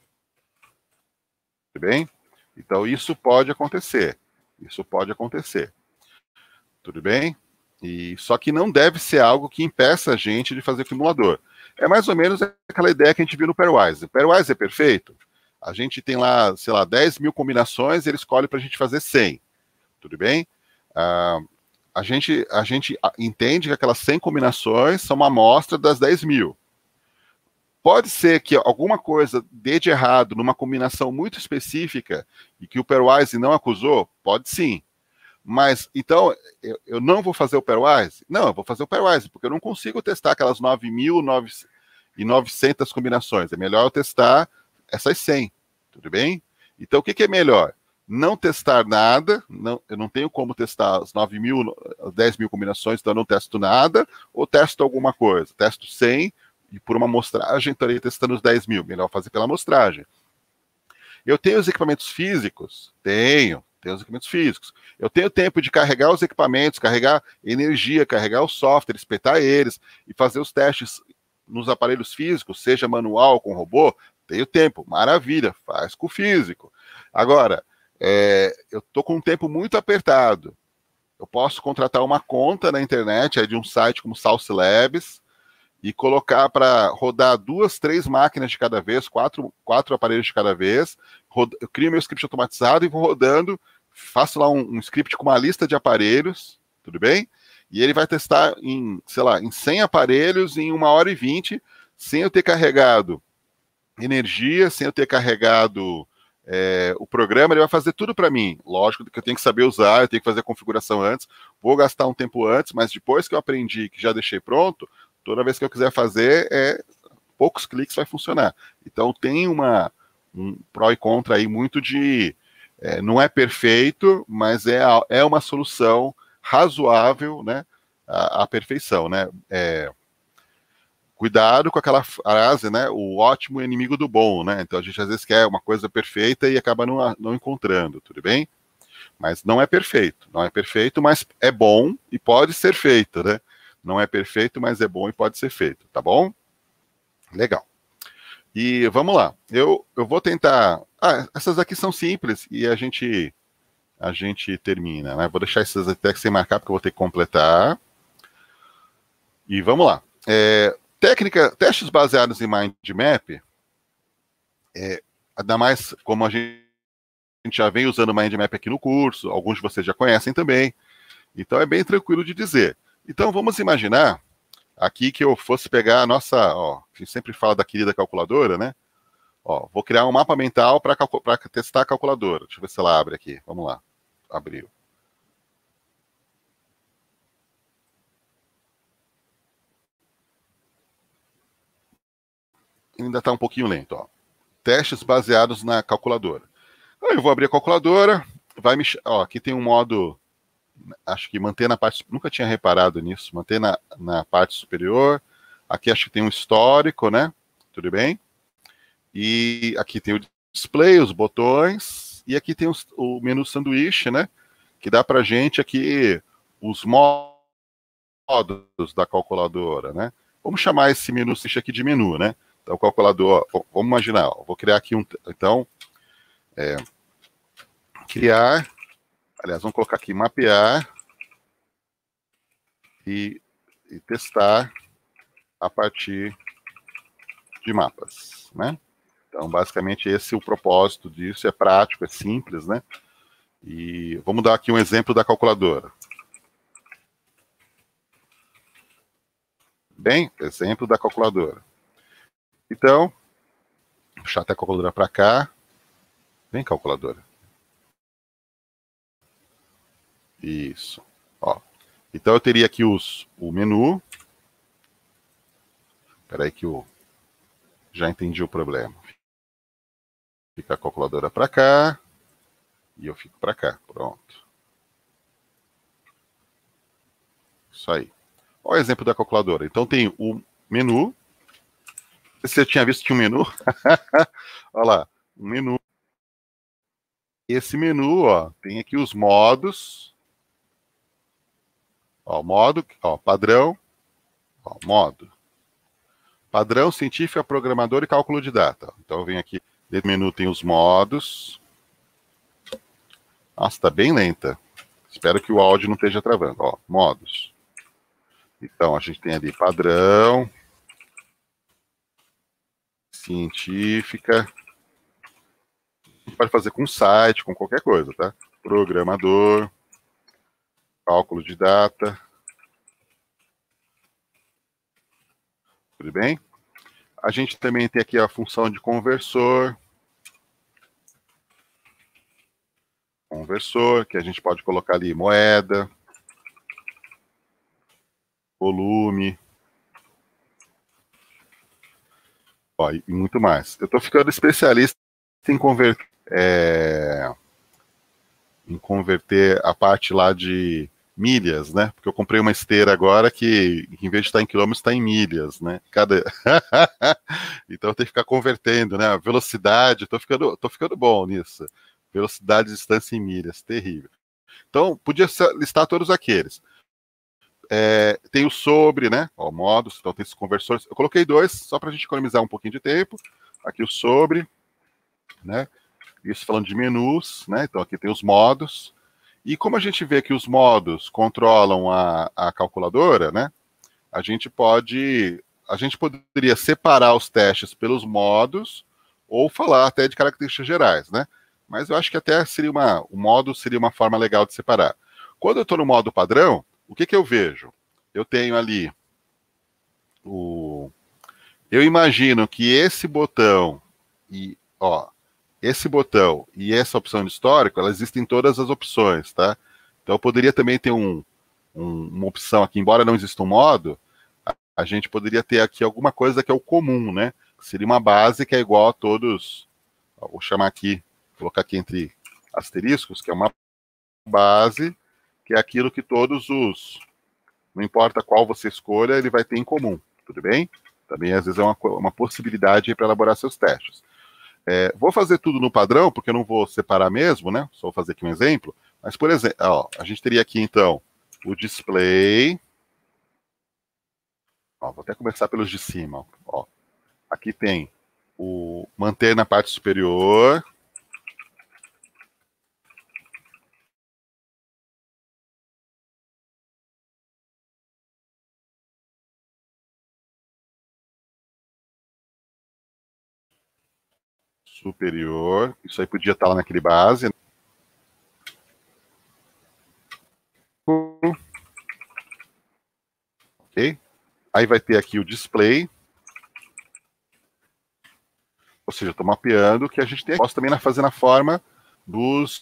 Tudo bem? Então, isso pode acontecer. Isso pode acontecer. Tudo bem? E só que não deve ser algo que impeça a gente de fazer simulador. É mais ou menos aquela ideia que a gente viu no Pairwise. O Pairwise é perfeito? A gente tem lá, sei lá, 10 mil combinações e ele escolhe para a gente fazer 100. Tudo bem? A gente entende que aquelas 100 combinações são uma amostra das 10 mil. Pode ser que alguma coisa dê de errado numa combinação muito específica e que o Pairwise não acusou? Pode sim. Mas, então, eu não vou fazer o Pairwise? Não, eu vou fazer o Pairwise, porque eu não consigo testar aquelas 9.900 combinações. É melhor eu testar essas 100, tudo bem? Então, o que é melhor? Não testar nada, eu não tenho como testar as 10 mil combinações, então eu não testo nada, ou testo alguma coisa? Testo 100, e por uma amostragem estarei testando os 10 mil. Melhor fazer pela amostragem. Eu tenho os equipamentos físicos? Tenho os equipamentos físicos. Eu tenho tempo de carregar os equipamentos, carregar energia, carregar o software, espetar eles e fazer os testes nos aparelhos físicos, seja manual com robô, tenho tempo, maravilha, faz com o físico. Agora, eu estou com um tempo muito apertado. Eu posso contratar uma conta na internet de um site como Salsi Labs e colocar para rodar 2, 3 máquinas de cada vez, quatro aparelhos de cada vez. Eu crio meu script automatizado e vou rodando, faço lá um script com uma lista de aparelhos, tudo bem? E ele vai testar em, sei lá, em 100 aparelhos em 1h20, sem eu ter carregado energia, sem eu ter carregado o programa, ele vai fazer tudo para mim. Lógico que eu tenho que saber usar, eu tenho que fazer a configuração antes, vou gastar um tempo antes, mas depois que eu aprendi, que já deixei pronto, toda vez que eu quiser fazer, poucos cliques vai funcionar. Então tem um pró e contra aí muito de... não é perfeito, mas é uma solução razoável, né, à perfeição, né? Cuidado com aquela frase, né? O ótimo é inimigo do bom, né? Então a gente às vezes quer uma coisa perfeita e acaba não encontrando, tudo bem? Mas não é perfeito, mas é bom e pode ser feito, né? Não é perfeito, mas é bom e pode ser feito, tá bom? Legal. E vamos lá. Eu vou tentar. Essas aqui são simples e a gente termina, né? Vou deixar essas até sem marcar porque eu vou ter que completar. E vamos lá. Testes baseados em mind map, ainda mais como a gente já vem usando mind map aqui no curso, alguns de vocês já conhecem também, então é bem tranquilo de dizer. Então vamos imaginar aqui que eu fosse pegar a nossa, a gente sempre fala da querida calculadora, né? Vou criar um mapa mental para testar a calculadora. Deixa eu ver se ela abre aqui. Vamos lá. Abriu. Ainda está um pouquinho lento, Testes baseados na calculadora. Eu vou abrir a calculadora, aqui tem um modo, acho que manter na parte, nunca tinha reparado nisso, manter na parte superior, aqui acho que tem um histórico, né, tudo bem? E aqui tem o display, os botões, e aqui tem o menu sanduíche, né, que dá pra gente aqui os modos da calculadora, né? Vamos chamar esse menu sanduíche aqui de menu, né? Então, o calculador, vamos imaginar, vou criar aqui então, criar, aliás, vamos colocar aqui mapear e testar a partir de mapas, né? Então, basicamente, esse é o propósito disso, é prático, é simples, né? E vamos dar aqui um exemplo da calculadora. Bem, exemplo da calculadora. Então, vou puxar até a calculadora para cá. Vem, calculadora. Isso. Então, eu teria aqui o menu. Espera aí que eu já entendi o problema. Fica a calculadora para cá. E eu fico para cá. Pronto. Isso aí. Olha o exemplo da calculadora. Então, tem o menu. Você tinha visto que tinha um menu? Olha lá. Um menu. Esse menu, tem aqui os modos. Modo, padrão. Modo. Padrão, científica, programador e cálculo de data. Então, vem aqui. Dentro do menu tem os modos. Nossa, está bem lenta. Espero que o áudio não esteja travando. Modos. Então, a gente tem ali padrão, científica. A gente pode fazer com site, com qualquer coisa, tá? Programador, cálculo de data. Tudo bem? A gente também tem aqui a função de conversor. Conversor, que a gente pode colocar ali moeda, volume, e muito mais. Eu estou ficando especialista em converter a parte lá de milhas, né? Porque eu comprei uma esteira agora que, em vez de estar em quilômetros, está em milhas, né? Então eu tenho que ficar convertendo, né? A velocidade, tô ficando bom nisso. Velocidade, distância em milhas, terrível. Então, podia listar todos aqueles. Tem o sobre, né? Ó, modos, então tem esses conversores. Eu coloquei dois, só para a gente economizar um pouquinho de tempo. Aqui o sobre, né? Isso falando de menus, né? Então aqui tem os modos. E como a gente vê que os modos controlam a calculadora, né? A gente poderia separar os testes pelos modos ou falar até de características gerais, né? Mas eu acho que até o modo seria uma forma legal de separar. Quando eu estou no modo padrão, o que eu vejo? Eu tenho ali eu imagino que esse botão e essa opção de histórico, elas existem em todas as opções, tá? Então eu poderia também ter uma opção aqui, embora não exista um modo, a gente poderia ter aqui alguma coisa que é o comum, né? Seria uma base que é igual a todos, vou chamar aqui, colocar aqui entre asteriscos, que é uma base, que é aquilo que não importa qual você escolha, ele vai ter em comum, tudo bem? Também às vezes é uma possibilidade para elaborar seus testes. Vou fazer tudo no padrão, porque eu não vou separar mesmo, né? Só vou fazer aqui um exemplo. Mas, por exemplo, a gente teria aqui, então, o display. Vou até começar pelos de cima. Aqui tem o manter na parte superior. Superior. Isso aí podia estar lá naquele base. Ok? Aí vai ter aqui o display. Ou seja, estou mapeando que a gente tem aqui. Posso também fazer na forma dos...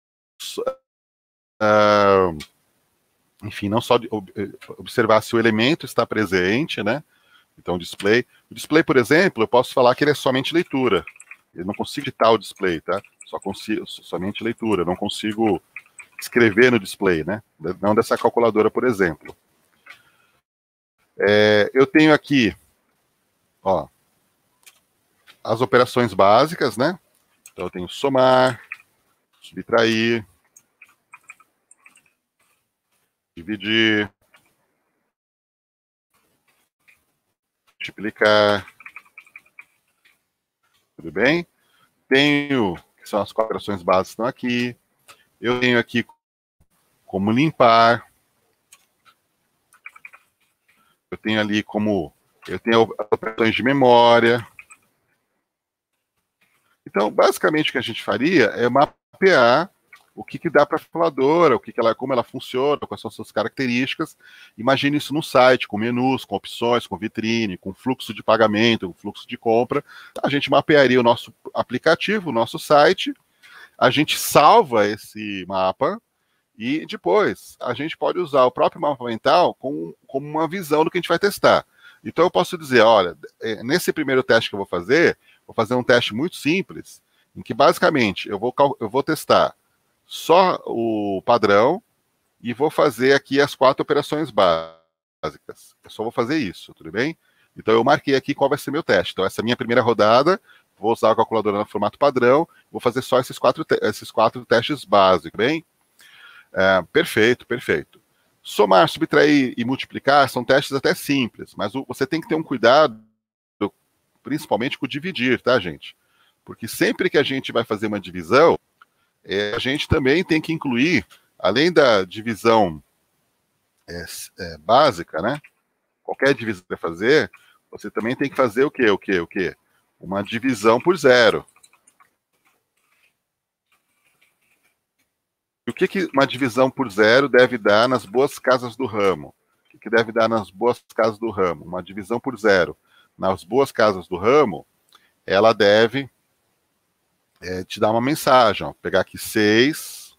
enfim, não só de observar se o elemento está presente, né? Então, o display, por exemplo, eu posso falar que ele é somente leitura. Eu não consigo editar o display, tá? Somente leitura. Eu não consigo escrever no display, né? Não dessa calculadora, por exemplo. Eu tenho aqui, as operações básicas, né? Então, eu tenho somar, subtrair, dividir, multiplicar, tudo bem? Tenho, que são as operações básicas que estão aqui. Eu tenho aqui como limpar. Eu tenho ali eu tenho as operações de memória. Então, basicamente, o que a gente faria é mapear o que dá para a calculadora, como ela funciona, quais são as suas características. Imagine isso no site, com menus, com opções, com vitrine, com fluxo de pagamento, com fluxo de compra. A gente mapearia o nosso aplicativo, o nosso site, a gente salva esse mapa e depois a gente pode usar o próprio mapa mental como uma visão do que a gente vai testar. Então eu posso dizer, olha, nesse primeiro teste que eu vou fazer um teste muito simples, em que basicamente eu vou testar só o padrão e vou fazer aqui as 4 operações básicas. Eu só vou fazer isso, tudo bem? Então eu marquei aqui qual vai ser meu teste. Então essa é a minha primeira rodada, vou usar a calculadora no formato padrão, vou fazer só esses quatro testes básicos, bem? Perfeito, perfeito. Somar, subtrair e multiplicar são testes até simples, mas você tem que ter um cuidado, principalmente com o dividir, tá, gente? Porque sempre que a gente vai fazer uma divisão, a gente também tem que incluir, além da divisão básica, né? Qualquer divisão que você vai fazer, você também tem que fazer o quê? Uma divisão por zero. E o que uma divisão por zero deve dar nas boas casas do ramo? O que deve dar nas boas casas do ramo? Uma divisão por zero nas boas casas do ramo, ela deve te dar uma mensagem. Ó. Pegar aqui 6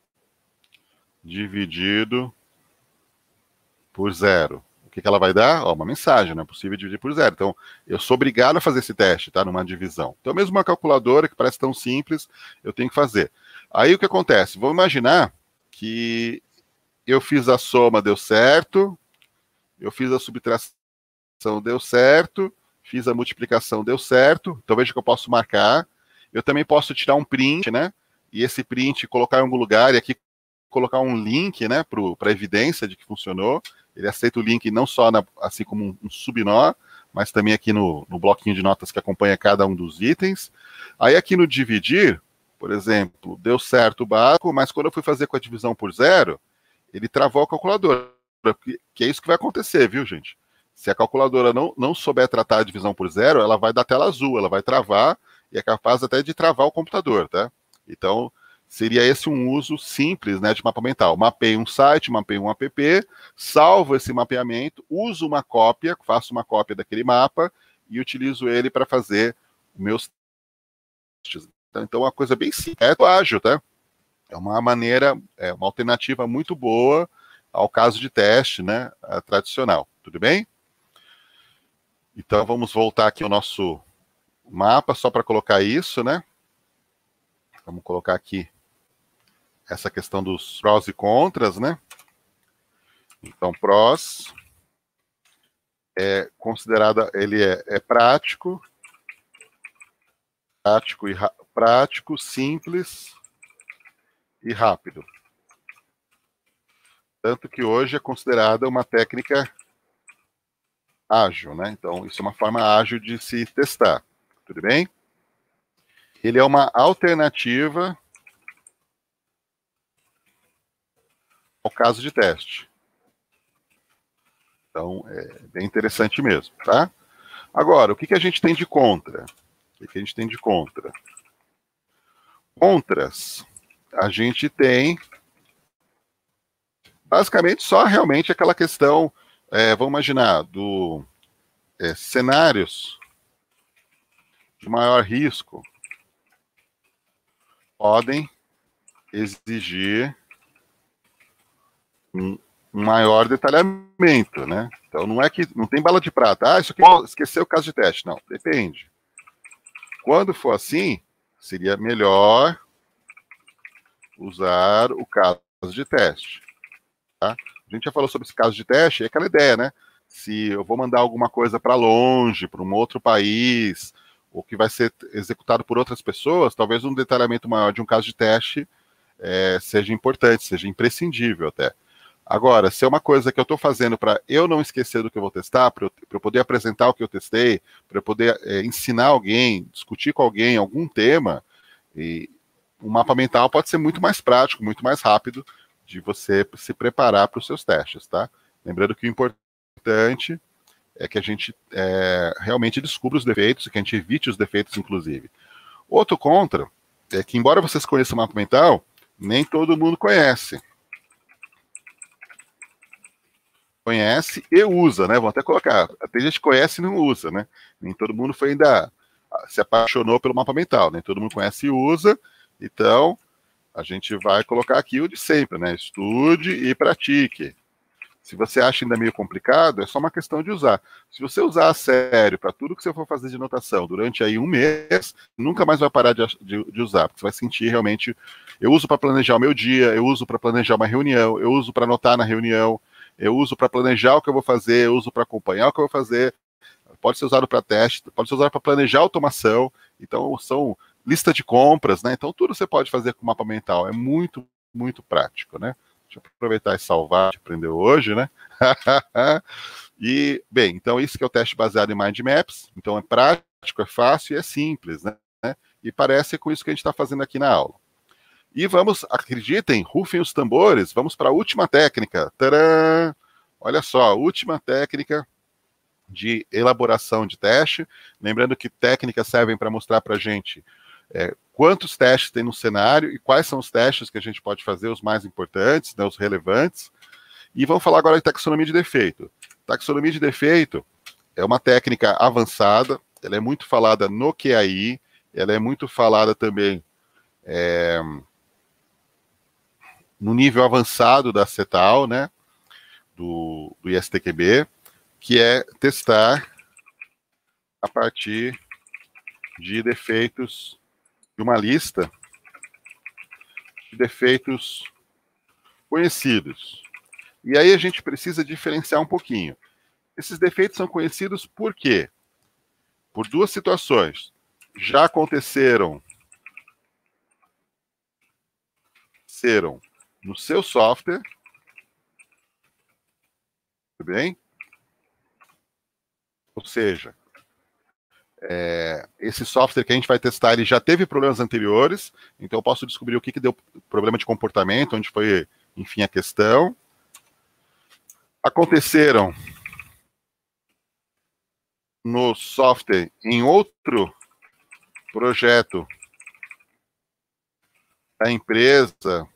dividido por zero. O que ela vai dar? Uma mensagem, não é possível dividir por zero. Então, eu sou obrigado a fazer esse teste, tá? Numa divisão. Então, mesmo uma calculadora que parece tão simples, eu tenho que fazer. Aí, o que acontece? Vamos imaginar que eu fiz a soma, deu certo, eu fiz a subtração, deu certo, fiz a multiplicação, deu certo. Então, veja que eu posso marcar. Eu também posso tirar um print, né? E esse print colocar em algum lugar e aqui colocar um link, né, para evidência de que funcionou. Ele aceita o link não só assim como um subnó, mas também aqui no bloquinho de notas que acompanha cada um dos itens. Aí aqui no dividir, por exemplo, deu certo o básico, mas quando eu fui fazer com a divisão por zero, ele travou a calculadora, que é isso que vai acontecer, viu, gente? Se a calculadora não souber tratar a divisão por zero, ela vai dar tela azul, ela vai travar e é capaz até de travar o computador, tá? Então, seria esse um uso simples, né, de mapa mental. Mapeio um site, mapeio um app, salvo esse mapeamento, uso uma cópia, faço uma cópia daquele mapa e utilizo ele para fazer meus testes. Então, é uma coisa bem simples, é ágil, tá? É uma maneira, é uma alternativa muito boa ao caso de teste, né, tradicional. Tudo bem? Então, vamos voltar aqui ao nosso mapa, só para colocar isso, né? Vamos colocar aqui essa questão dos prós e contras, né? Então, prós é considerada, ele é prático, prático, simples e rápido. Tanto que hoje é considerada uma técnica ágil, né? Então, isso é uma forma ágil de se testar. Tudo bem? Ele é uma alternativa ao caso de teste. Então, é bem interessante mesmo, tá? Agora, o que a gente tem de contra? O que a gente tem de contra? Contras, a gente tem basicamente só realmente aquela questão, vamos imaginar, do cenários de maior risco podem exigir um maior detalhamento, né? Então não é que não tem bala de prata. Ah, isso aqui esqueceu o caso de teste. Não, depende. Quando for assim, seria melhor usar o caso de teste. Tá? A gente já falou sobre esse caso de teste, é aquela ideia, né? Se eu vou mandar alguma coisa para longe, para um outro país, ou que vai ser executado por outras pessoas, talvez um detalhamento maior de um caso de teste seja importante, seja imprescindível até. Agora, se é uma coisa que eu estou fazendo para eu não esquecer do que eu vou testar, para eu poder apresentar o que eu testei, para eu poder ensinar alguém, discutir com alguém algum tema, e um mapa mental pode ser muito mais prático, muito mais rápido de você se preparar para os seus testes, tá? Lembrando que o importante é que a gente realmente descubra os defeitos e que a gente evite os defeitos, inclusive. Outro contra é que, embora vocês conheçam o mapa mental, nem todo mundo conhece. Conhece e usa, né? Vou até colocar. Tem gente que conhece e não usa, né? Nem todo mundo foi ainda se apaixonou pelo mapa mental, né? Todo mundo conhece e usa, então a gente vai colocar aqui o de sempre, né? Estude e pratique. Se você acha ainda meio complicado, é só uma questão de usar. Se você usar a sério para tudo que você for fazer de anotação durante aí um mês, nunca mais vai parar de usar, porque você vai sentir realmente. Eu uso para planejar o meu dia, eu uso para planejar uma reunião, eu uso para anotar na reunião, eu uso para planejar o que eu vou fazer, eu uso para acompanhar o que eu vou fazer. Pode ser usado para teste, pode ser usado para planejar automação. Então, são lista de compras, né? Então, tudo você pode fazer com mapa mental. É muito, muito prático, né? Deixa eu aproveitar e salvar, que aprendeu hoje, né? E, bem, então isso que é o teste baseado em Mind Maps. Então, é prático, é fácil e é simples, né? E parece com isso que a gente está fazendo aqui na aula. E vamos, acreditem, rufem os tambores, vamos para a última técnica. Tcharam! Olha só, a última técnica de elaboração de teste. Lembrando que técnicas servem para mostrar para a gente quantos testes tem no cenário e quais são os testes que a gente pode fazer, os mais importantes, né, os relevantes. E vamos falar agora de taxonomia de defeito. Taxonomia de defeito é uma técnica avançada, ela é muito falada no QAI, ela é muito falada também no nível avançado da CETAL, né, do ISTQB, que é testar a partir de defeitos, de uma lista de defeitos conhecidos. E aí a gente precisa diferenciar um pouquinho. Esses defeitos são conhecidos por quê? Por duas situações. Já aconteceram no seu software, tudo bem? Ou seja, esse software que a gente vai testar, ele já teve problemas anteriores, então eu posso descobrir o que deu problema de comportamento, onde foi, enfim, a questão. Aconteceram no software em outro projeto da empresa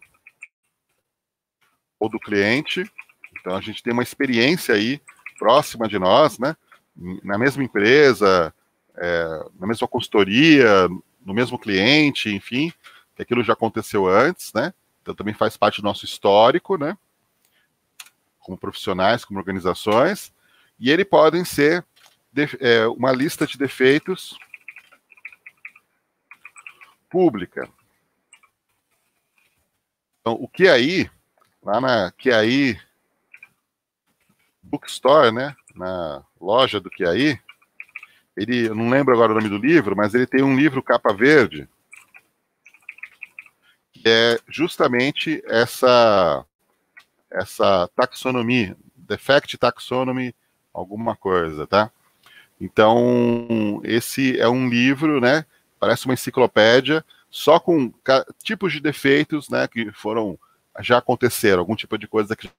ou do cliente, então a gente tem uma experiência aí próxima de nós, né? Na mesma empresa, na mesma consultoria, no mesmo cliente, enfim, que aquilo já aconteceu antes, né? Então também faz parte do nosso histórico, né? Como profissionais, como organizações, e ele podem ser uma lista de defeitos pública. Então, o QAI, lá na QAI Bookstore, né? Na loja do QAI, eu não lembro agora o nome do livro, mas ele tem um livro capa verde, que é justamente essa taxonomia, defect taxonomy, alguma coisa, tá? Então, esse é um livro, né? Parece uma enciclopédia, só com tipos de defeitos, né? Que já aconteceram, algum tipo de coisa que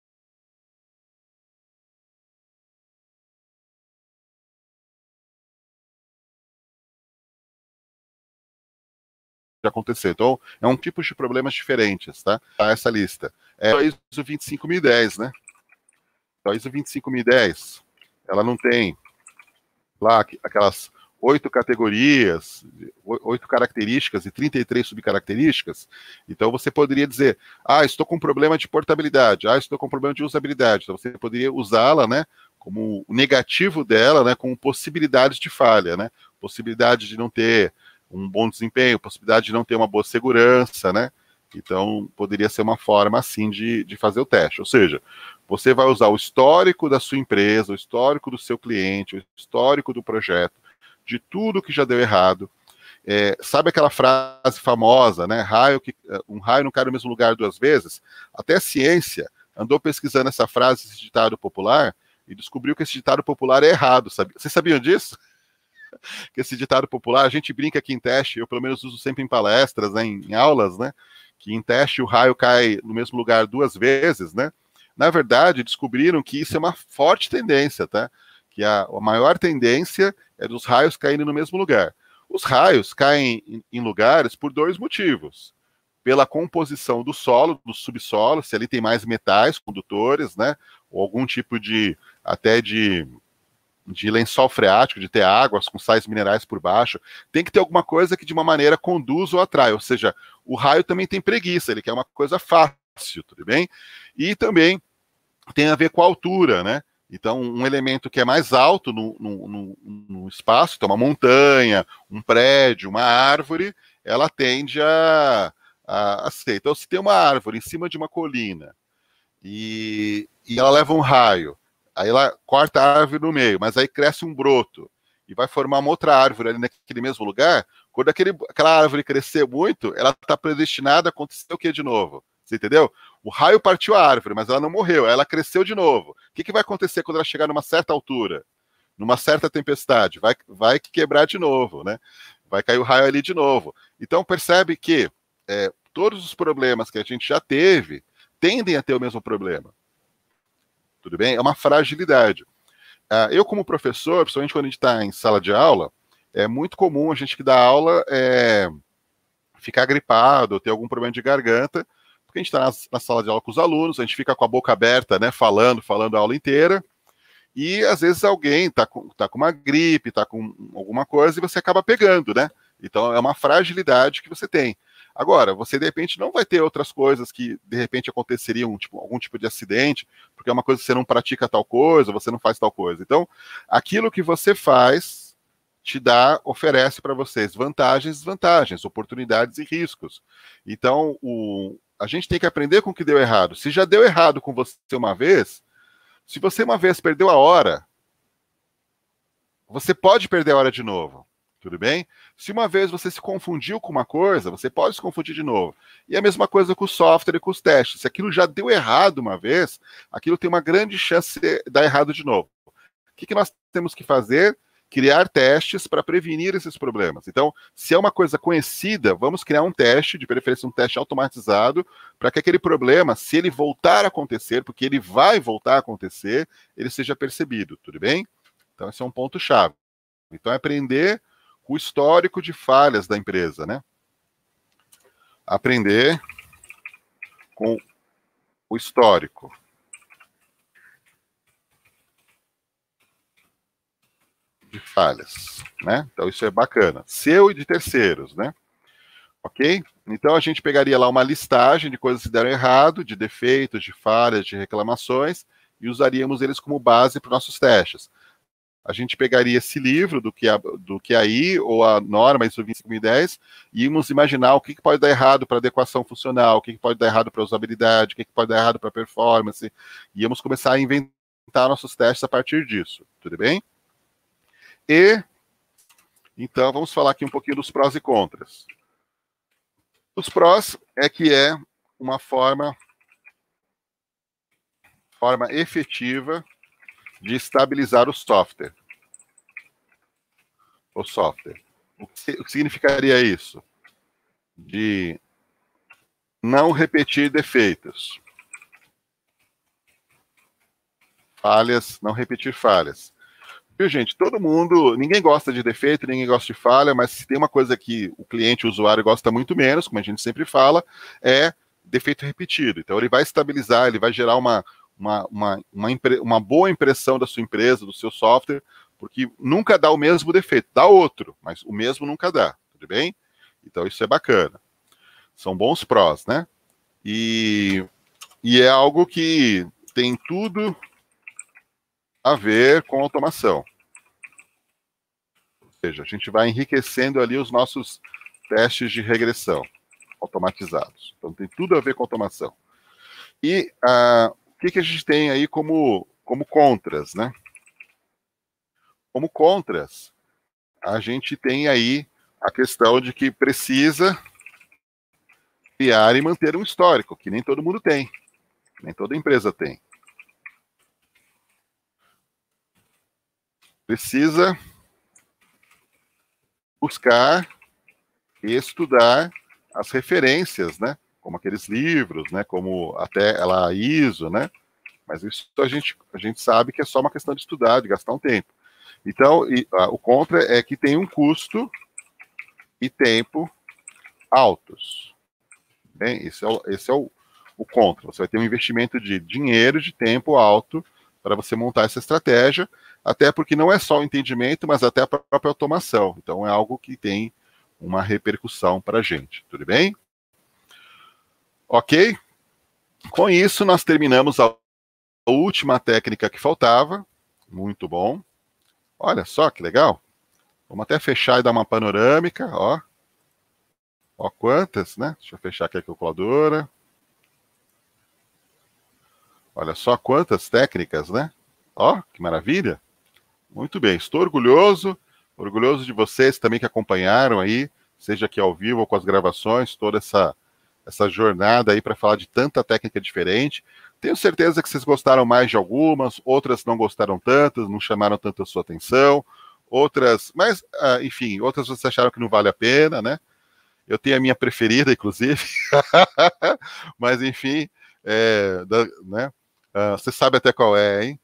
já aconteceu. Então, é um tipo de problemas diferentes, tá? Essa lista. É a ISO 25010, né? Então, a ISO 25010, ela não tem lá aquelas 8 categorias, 8 características e 33 subcaracterísticas. Então, você poderia dizer, estou com problema de portabilidade, estou com problema de usabilidade. Então, você poderia usá-la, né, como o negativo dela, né, com possibilidades de falha, né? Possibilidade de não ter um bom desempenho, possibilidade de não ter uma boa segurança, né? Então, poderia ser uma forma, assim, de fazer o teste. Ou seja, você vai usar o histórico da sua empresa, o histórico do seu cliente, o histórico do projeto, de tudo que já deu errado. Sabe aquela frase famosa, né? Um raio não cai no mesmo lugar duas vezes? Até a ciência andou pesquisando essa frase, esse ditado popular, e descobriu que esse ditado popular é errado. Vocês sabiam disso? Que esse ditado popular, a gente brinca aqui em teste, eu pelo menos uso sempre em palestras, né, em aulas, né? Que em teste o raio cai no mesmo lugar duas vezes, né? Na verdade, descobriram que isso é uma forte tendência, tá? Que a maior tendência é dos raios caindo no mesmo lugar. Os raios caem em lugares por dois motivos. Pela composição do solo, do subsolo, se ali tem mais metais condutores, né? Ou algum tipo até de lençol freático, de ter águas com sais minerais por baixo, tem que ter alguma coisa que de uma maneira conduz ou atrai, ou seja, o raio também tem preguiça, ele quer uma coisa fácil, tudo bem? E também tem a ver com a altura, né? Então, um elemento que é mais alto no espaço, então uma montanha, um prédio, uma árvore, ela tende a ser. Então, se tem uma árvore em cima de uma colina e ela leva um raio, aí ela corta a árvore no meio, mas aí cresce um broto e vai formar uma outra árvore ali naquele mesmo lugar. Quando aquela árvore crescer muito, ela está predestinada a acontecer o que de novo? Você entendeu? O raio partiu a árvore, mas ela não morreu, ela cresceu de novo. O que vai acontecer quando ela chegar numa certa altura? Numa certa tempestade? Vai quebrar de novo, né? Vai cair o raio ali de novo. Então percebe que todos os problemas que a gente já teve tendem a ter o mesmo problema. Tudo bem? É uma fragilidade. Eu, como professor, principalmente quando a gente está em sala de aula, é muito comum a gente que dá aula ficar gripado, ter algum problema de garganta, porque a gente está na sala de aula com os alunos, a gente fica com a boca aberta, né, falando a aula inteira, e às vezes alguém está com uma gripe, está com alguma coisa, e você acaba pegando, né? Então é uma fragilidade que você tem. Agora, você de repente não vai ter outras coisas que de repente aconteceriam, tipo, algum tipo de acidente, porque é uma coisa que você não pratica tal coisa, você não faz tal coisa. Então, aquilo que você faz oferece para vocês vantagens e desvantagens, oportunidades e riscos. Então, a gente tem que aprender com o que deu errado. Se já deu errado com você uma vez, se você uma vez perdeu a hora, você pode perder a hora de novo. Tudo bem? Se uma vez você se confundiu com uma coisa, você pode se confundir de novo. E a mesma coisa com o software e com os testes. Se aquilo já deu errado uma vez, aquilo tem uma grande chance de dar errado de novo. O que nós temos que fazer? Criar testes para prevenir esses problemas. Então, se é uma coisa conhecida, vamos criar um teste, de preferência um teste automatizado, para que aquele problema, se ele voltar a acontecer, porque ele vai voltar a acontecer, ele seja percebido. Tudo bem? Então, esse é um ponto-chave. Então, é aprender o histórico de falhas da empresa, né? Aprender com o histórico de falhas, né? Então isso é bacana. Seu e de terceiros, né? Ok? Então a gente pegaria lá uma listagem de coisas que deram errado, de defeitos, de falhas, de reclamações, e usaríamos eles como base para os nossos testes. A gente pegaria esse livro do QAI, ou a norma ISO 25010, e íamos imaginar o que pode dar errado para adequação funcional, o que pode dar errado para usabilidade, o que pode dar errado para performance, e íamos começar a inventar nossos testes a partir disso. Tudo bem? E, então, vamos falar aqui um pouquinho dos prós e contras. Os prós é que é uma forma efetiva de estabilizar o software. O software. O que significaria isso? De não repetir defeitos. Falhas, não repetir falhas. Viu, gente? Todo mundo, ninguém gosta de defeito, ninguém gosta de falha, mas se tem uma coisa que o cliente, o usuário gosta muito menos, como a gente sempre fala, é defeito repetido. Então ele vai estabilizar, ele vai gerar uma boa impressão da sua empresa, do seu software, porque nunca dá o mesmo defeito, dá outro, mas o mesmo nunca dá, tudo bem? Então isso é bacana. São bons prós, né? E é algo que tem tudo a ver com automação. Ou seja, a gente vai enriquecendo ali os nossos testes de regressão automatizados. Então tem tudo a ver com automação. E o que a gente tem aí como contras, né? Como contras, a gente tem aí a questão de que precisa criar e manter um histórico, que nem todo mundo tem, nem toda empresa tem. Precisa buscar e estudar as referências, né? Como aqueles livros, né? Como até a ISO, né? Mas isso a gente sabe que é só uma questão de estudar, de gastar um tempo. Então, o contra é que tem um custo e tempo altos. Bem, esse é o contra. Você vai ter um investimento de dinheiro, de tempo alto para você montar essa estratégia, até porque não é só o entendimento, mas até a própria automação. Então, é algo que tem uma repercussão para a gente. Tudo bem? Ok? Com isso, nós terminamos a última técnica que faltava. Muito bom. Olha só que legal. Vamos até fechar e dar uma panorâmica, ó. Ó quantas, né? Deixa eu fechar aqui a calculadora. Olha só quantas técnicas, né? Ó, que maravilha. Muito bem, estou orgulhoso de vocês também que acompanharam aí, seja aqui ao vivo ou com as gravações, toda essa jornada aí para falar de tanta técnica diferente. Tenho certeza que vocês gostaram mais de algumas, outras não gostaram tantas, não chamaram tanto a sua atenção, outras, mas, enfim, outras vocês acharam que não vale a pena, né? Eu tenho a minha preferida, inclusive, mas, enfim, né? Você sabe até qual é, hein?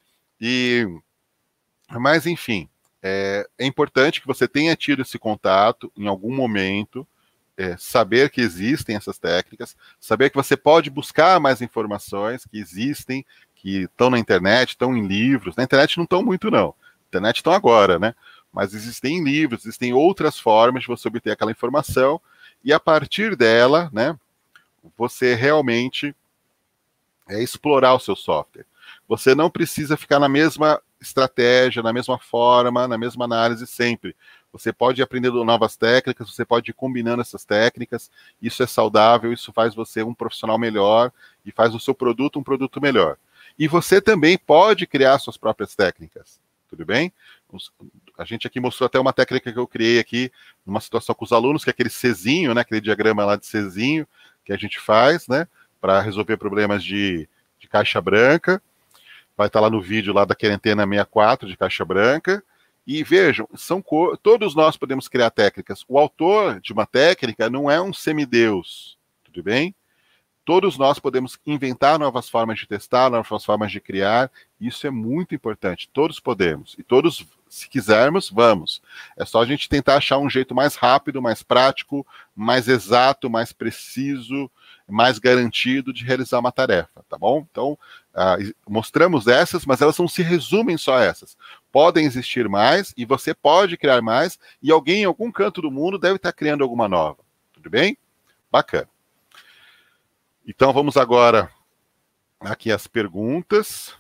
Mas, enfim, é importante que você tenha tido esse contato em algum momento, saber que existem essas técnicas, saber que você pode buscar mais informações que existem, que estão na internet, estão em livros. Na internet não estão muito, não. Na internet estão agora, né? Mas existem livros, existem outras formas de você obter aquela informação e, a partir dela, né, você realmente explorar o seu software. Você não precisa ficar na mesma estratégia, na mesma forma, na mesma análise sempre. Você pode ir aprendendo novas técnicas, você pode ir combinando essas técnicas, isso é saudável, isso faz você um profissional melhor e faz o seu produto um produto melhor. E você também pode criar suas próprias técnicas, tudo bem? A gente aqui mostrou até uma técnica que eu criei aqui, numa situação com os alunos, que é aquele Czinho, né, aquele diagrama lá de Czinho, que a gente faz, né, para resolver problemas de caixa branca. Vai estar lá no vídeo lá da Quarentena 64 de caixa branca. E vejam, todos nós podemos criar técnicas. O autor de uma técnica não é um semideus, tudo bem? Todos nós podemos inventar novas formas de testar, novas formas de criar. Isso é muito importante. Todos podemos. E todos, se quisermos, vamos. É só a gente tentar achar um jeito mais rápido, mais prático, mais exato, mais preciso, mais garantido de realizar uma tarefa, tá bom? Então, mostramos essas, mas elas não se resumem só a essas. Podem existir mais e você pode criar mais e alguém em algum canto do mundo deve estar criando alguma nova. Tudo bem? Bacana. Então, vamos agora aqui as perguntas.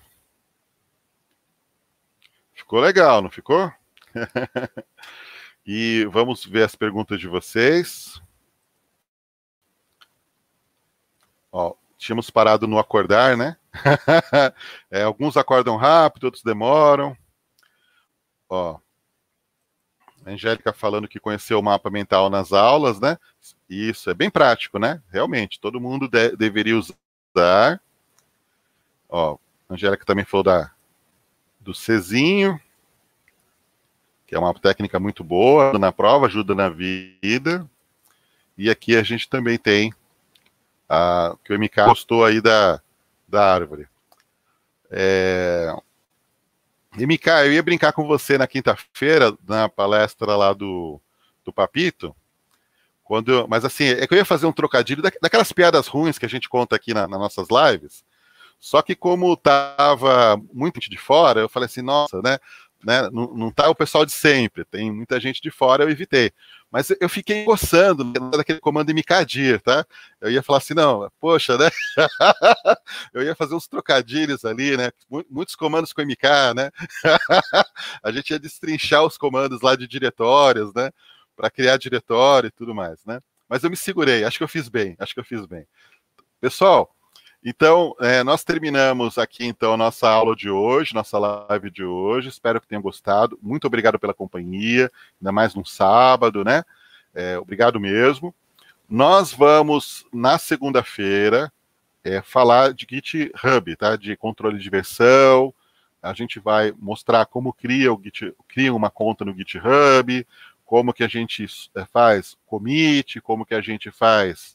Ficou legal, não ficou? E vamos ver as perguntas de vocês. Ó, tínhamos parado no acordar, né? Alguns acordam rápido, outros demoram. Ó, a Angélica falando que conheceu o mapa mental nas aulas, né? Isso, é bem prático, né? Realmente, todo mundo deveria usar. Ó, a Angélica também falou do Czinho, que é uma técnica muito boa na prova, ajuda na vida. E aqui a gente também tem que o MK gostou aí da árvore. MK, eu ia brincar com você na quinta-feira, na palestra lá do Papito, mas assim, é que eu ia fazer um trocadilho daquelas piadas ruins que a gente conta aqui nas nossas lives, só que como tava muito gente de fora, eu falei assim, nossa, né, não tá o pessoal de sempre, tem muita gente de fora, eu evitei. Mas eu fiquei coçando daquele comando MKDIR, tá? Eu ia falar assim, não, poxa, né? Eu ia fazer uns trocadilhos ali, né? Muitos comandos com MK, né? A gente ia destrinchar os comandos lá de diretórios, né? Para criar diretório e tudo mais, né? Mas eu me segurei, acho que eu fiz bem. Pessoal, então, nós terminamos aqui, então, a nossa aula de hoje, nossa live de hoje. Espero que tenham gostado. Muito obrigado pela companhia, ainda mais num sábado, né? Obrigado mesmo. Nós vamos, na segunda-feira, falar de GitHub, tá? De controle de versão. A gente vai mostrar como cria uma conta no GitHub, como que a gente faz commit, como que a gente faz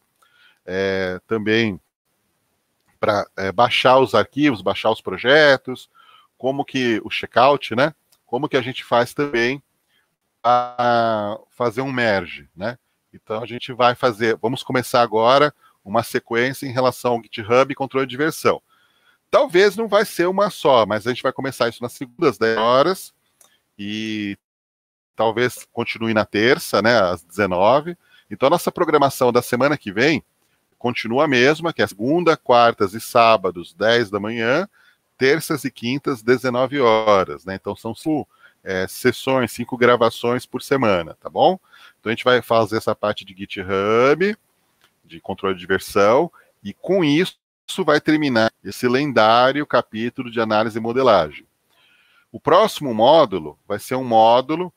também para baixar os arquivos, baixar os projetos, como que o checkout, né? Como que a gente faz também a fazer um merge, né? Então a gente vai vamos começar agora uma sequência em relação ao GitHub e controle de versão. Talvez não vai ser uma só, mas a gente vai começar isso nas segundas 10 horas e talvez continue na terça, né, às 19. Então a nossa programação da semana que vem continua a mesma, que é segunda, quartas e sábados, 10 da manhã, terças e quintas, 19 horas, né? Então são 5 sessões, 5 gravações por semana, tá bom? Então a gente vai fazer essa parte de GitHub, de controle de versão, e com isso vai terminar esse lendário capítulo de análise e modelagem. O próximo módulo vai ser um módulo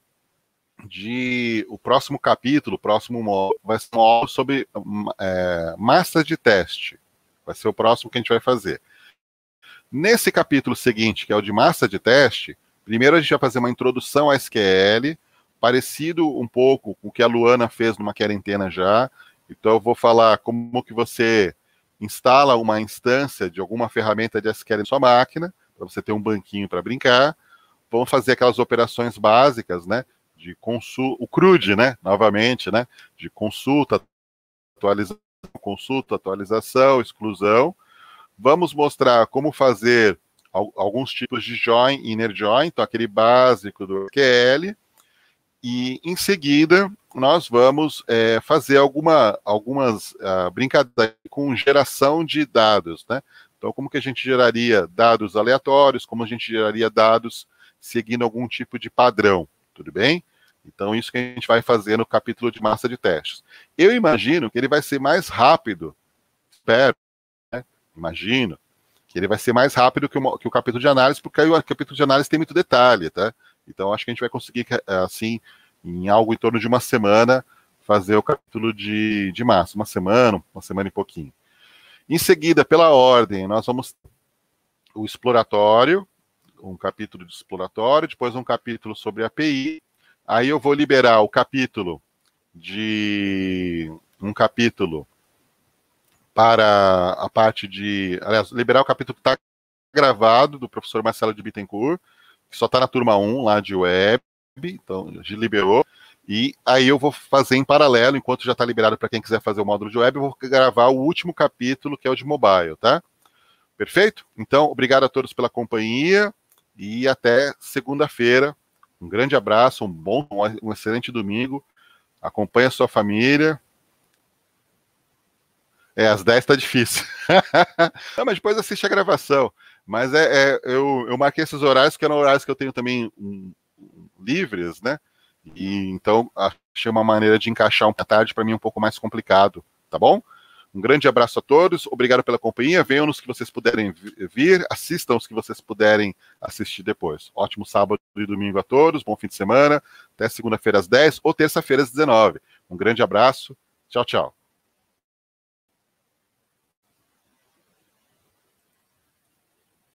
o próximo capítulo, vai ser um módulo sobre massa de teste. Vai ser o próximo que a gente vai fazer. Nesse capítulo seguinte, que é o de massa de teste, primeiro a gente vai fazer uma introdução a SQL, parecido um pouco com o que a Luana fez numa quarentena já. Então eu vou falar como que você instala uma instância de alguma ferramenta de SQL na sua máquina, para você ter um banquinho para brincar. Vamos fazer aquelas operações básicas, né? De consulta, o CRUD, né? Novamente, né? De consulta, atualização, exclusão. Vamos mostrar como fazer alguns tipos de join, inner join, então aquele básico do SQL. E em seguida nós vamos fazer algumas brincadeiras com geração de dados, né? Então, como que a gente geraria dados aleatórios, como a gente geraria dados seguindo algum tipo de padrão, tudo bem? Então, isso que a gente vai fazer no capítulo de massa de testes. Eu imagino que ele vai ser mais rápido, espero, né? Imagino que ele vai ser mais rápido que o capítulo de análise, porque aí o capítulo de análise tem muito detalhe, tá? Então, acho que a gente vai conseguir, assim, em algo em torno de uma semana, fazer o capítulo de março. Uma semana e pouquinho. Em seguida, pela ordem, nós vamos o exploratório, um capítulo de exploratório, depois um capítulo sobre API. Aí eu vou liberar o capítulo para a parte de... Aliás, liberar o capítulo que está gravado do professor Marcelo de Bittencourt, que só está na turma 1 lá de web, então já liberou. E aí eu vou fazer em paralelo, enquanto já está liberado para quem quiser fazer o módulo de web, eu vou gravar o último capítulo, que é o de mobile, tá? Perfeito? Então, obrigado a todos pela companhia e até segunda-feira. Um grande abraço, um excelente domingo. Acompanhe a sua família. Às 10 tá difícil. Não, mas depois assiste a gravação. Mas eu marquei esses horários, que eram horários que eu tenho também livres, né? E então achei uma maneira de encaixar à tarde para mim um pouco mais complicado, tá bom? Um grande abraço a todos, obrigado pela companhia. Venham nos que vocês puderem vir, assistam os que vocês puderem assistir depois. Ótimo sábado e domingo a todos, bom fim de semana. Até segunda-feira às 10 ou terça-feira às 19. Um grande abraço, tchau, tchau.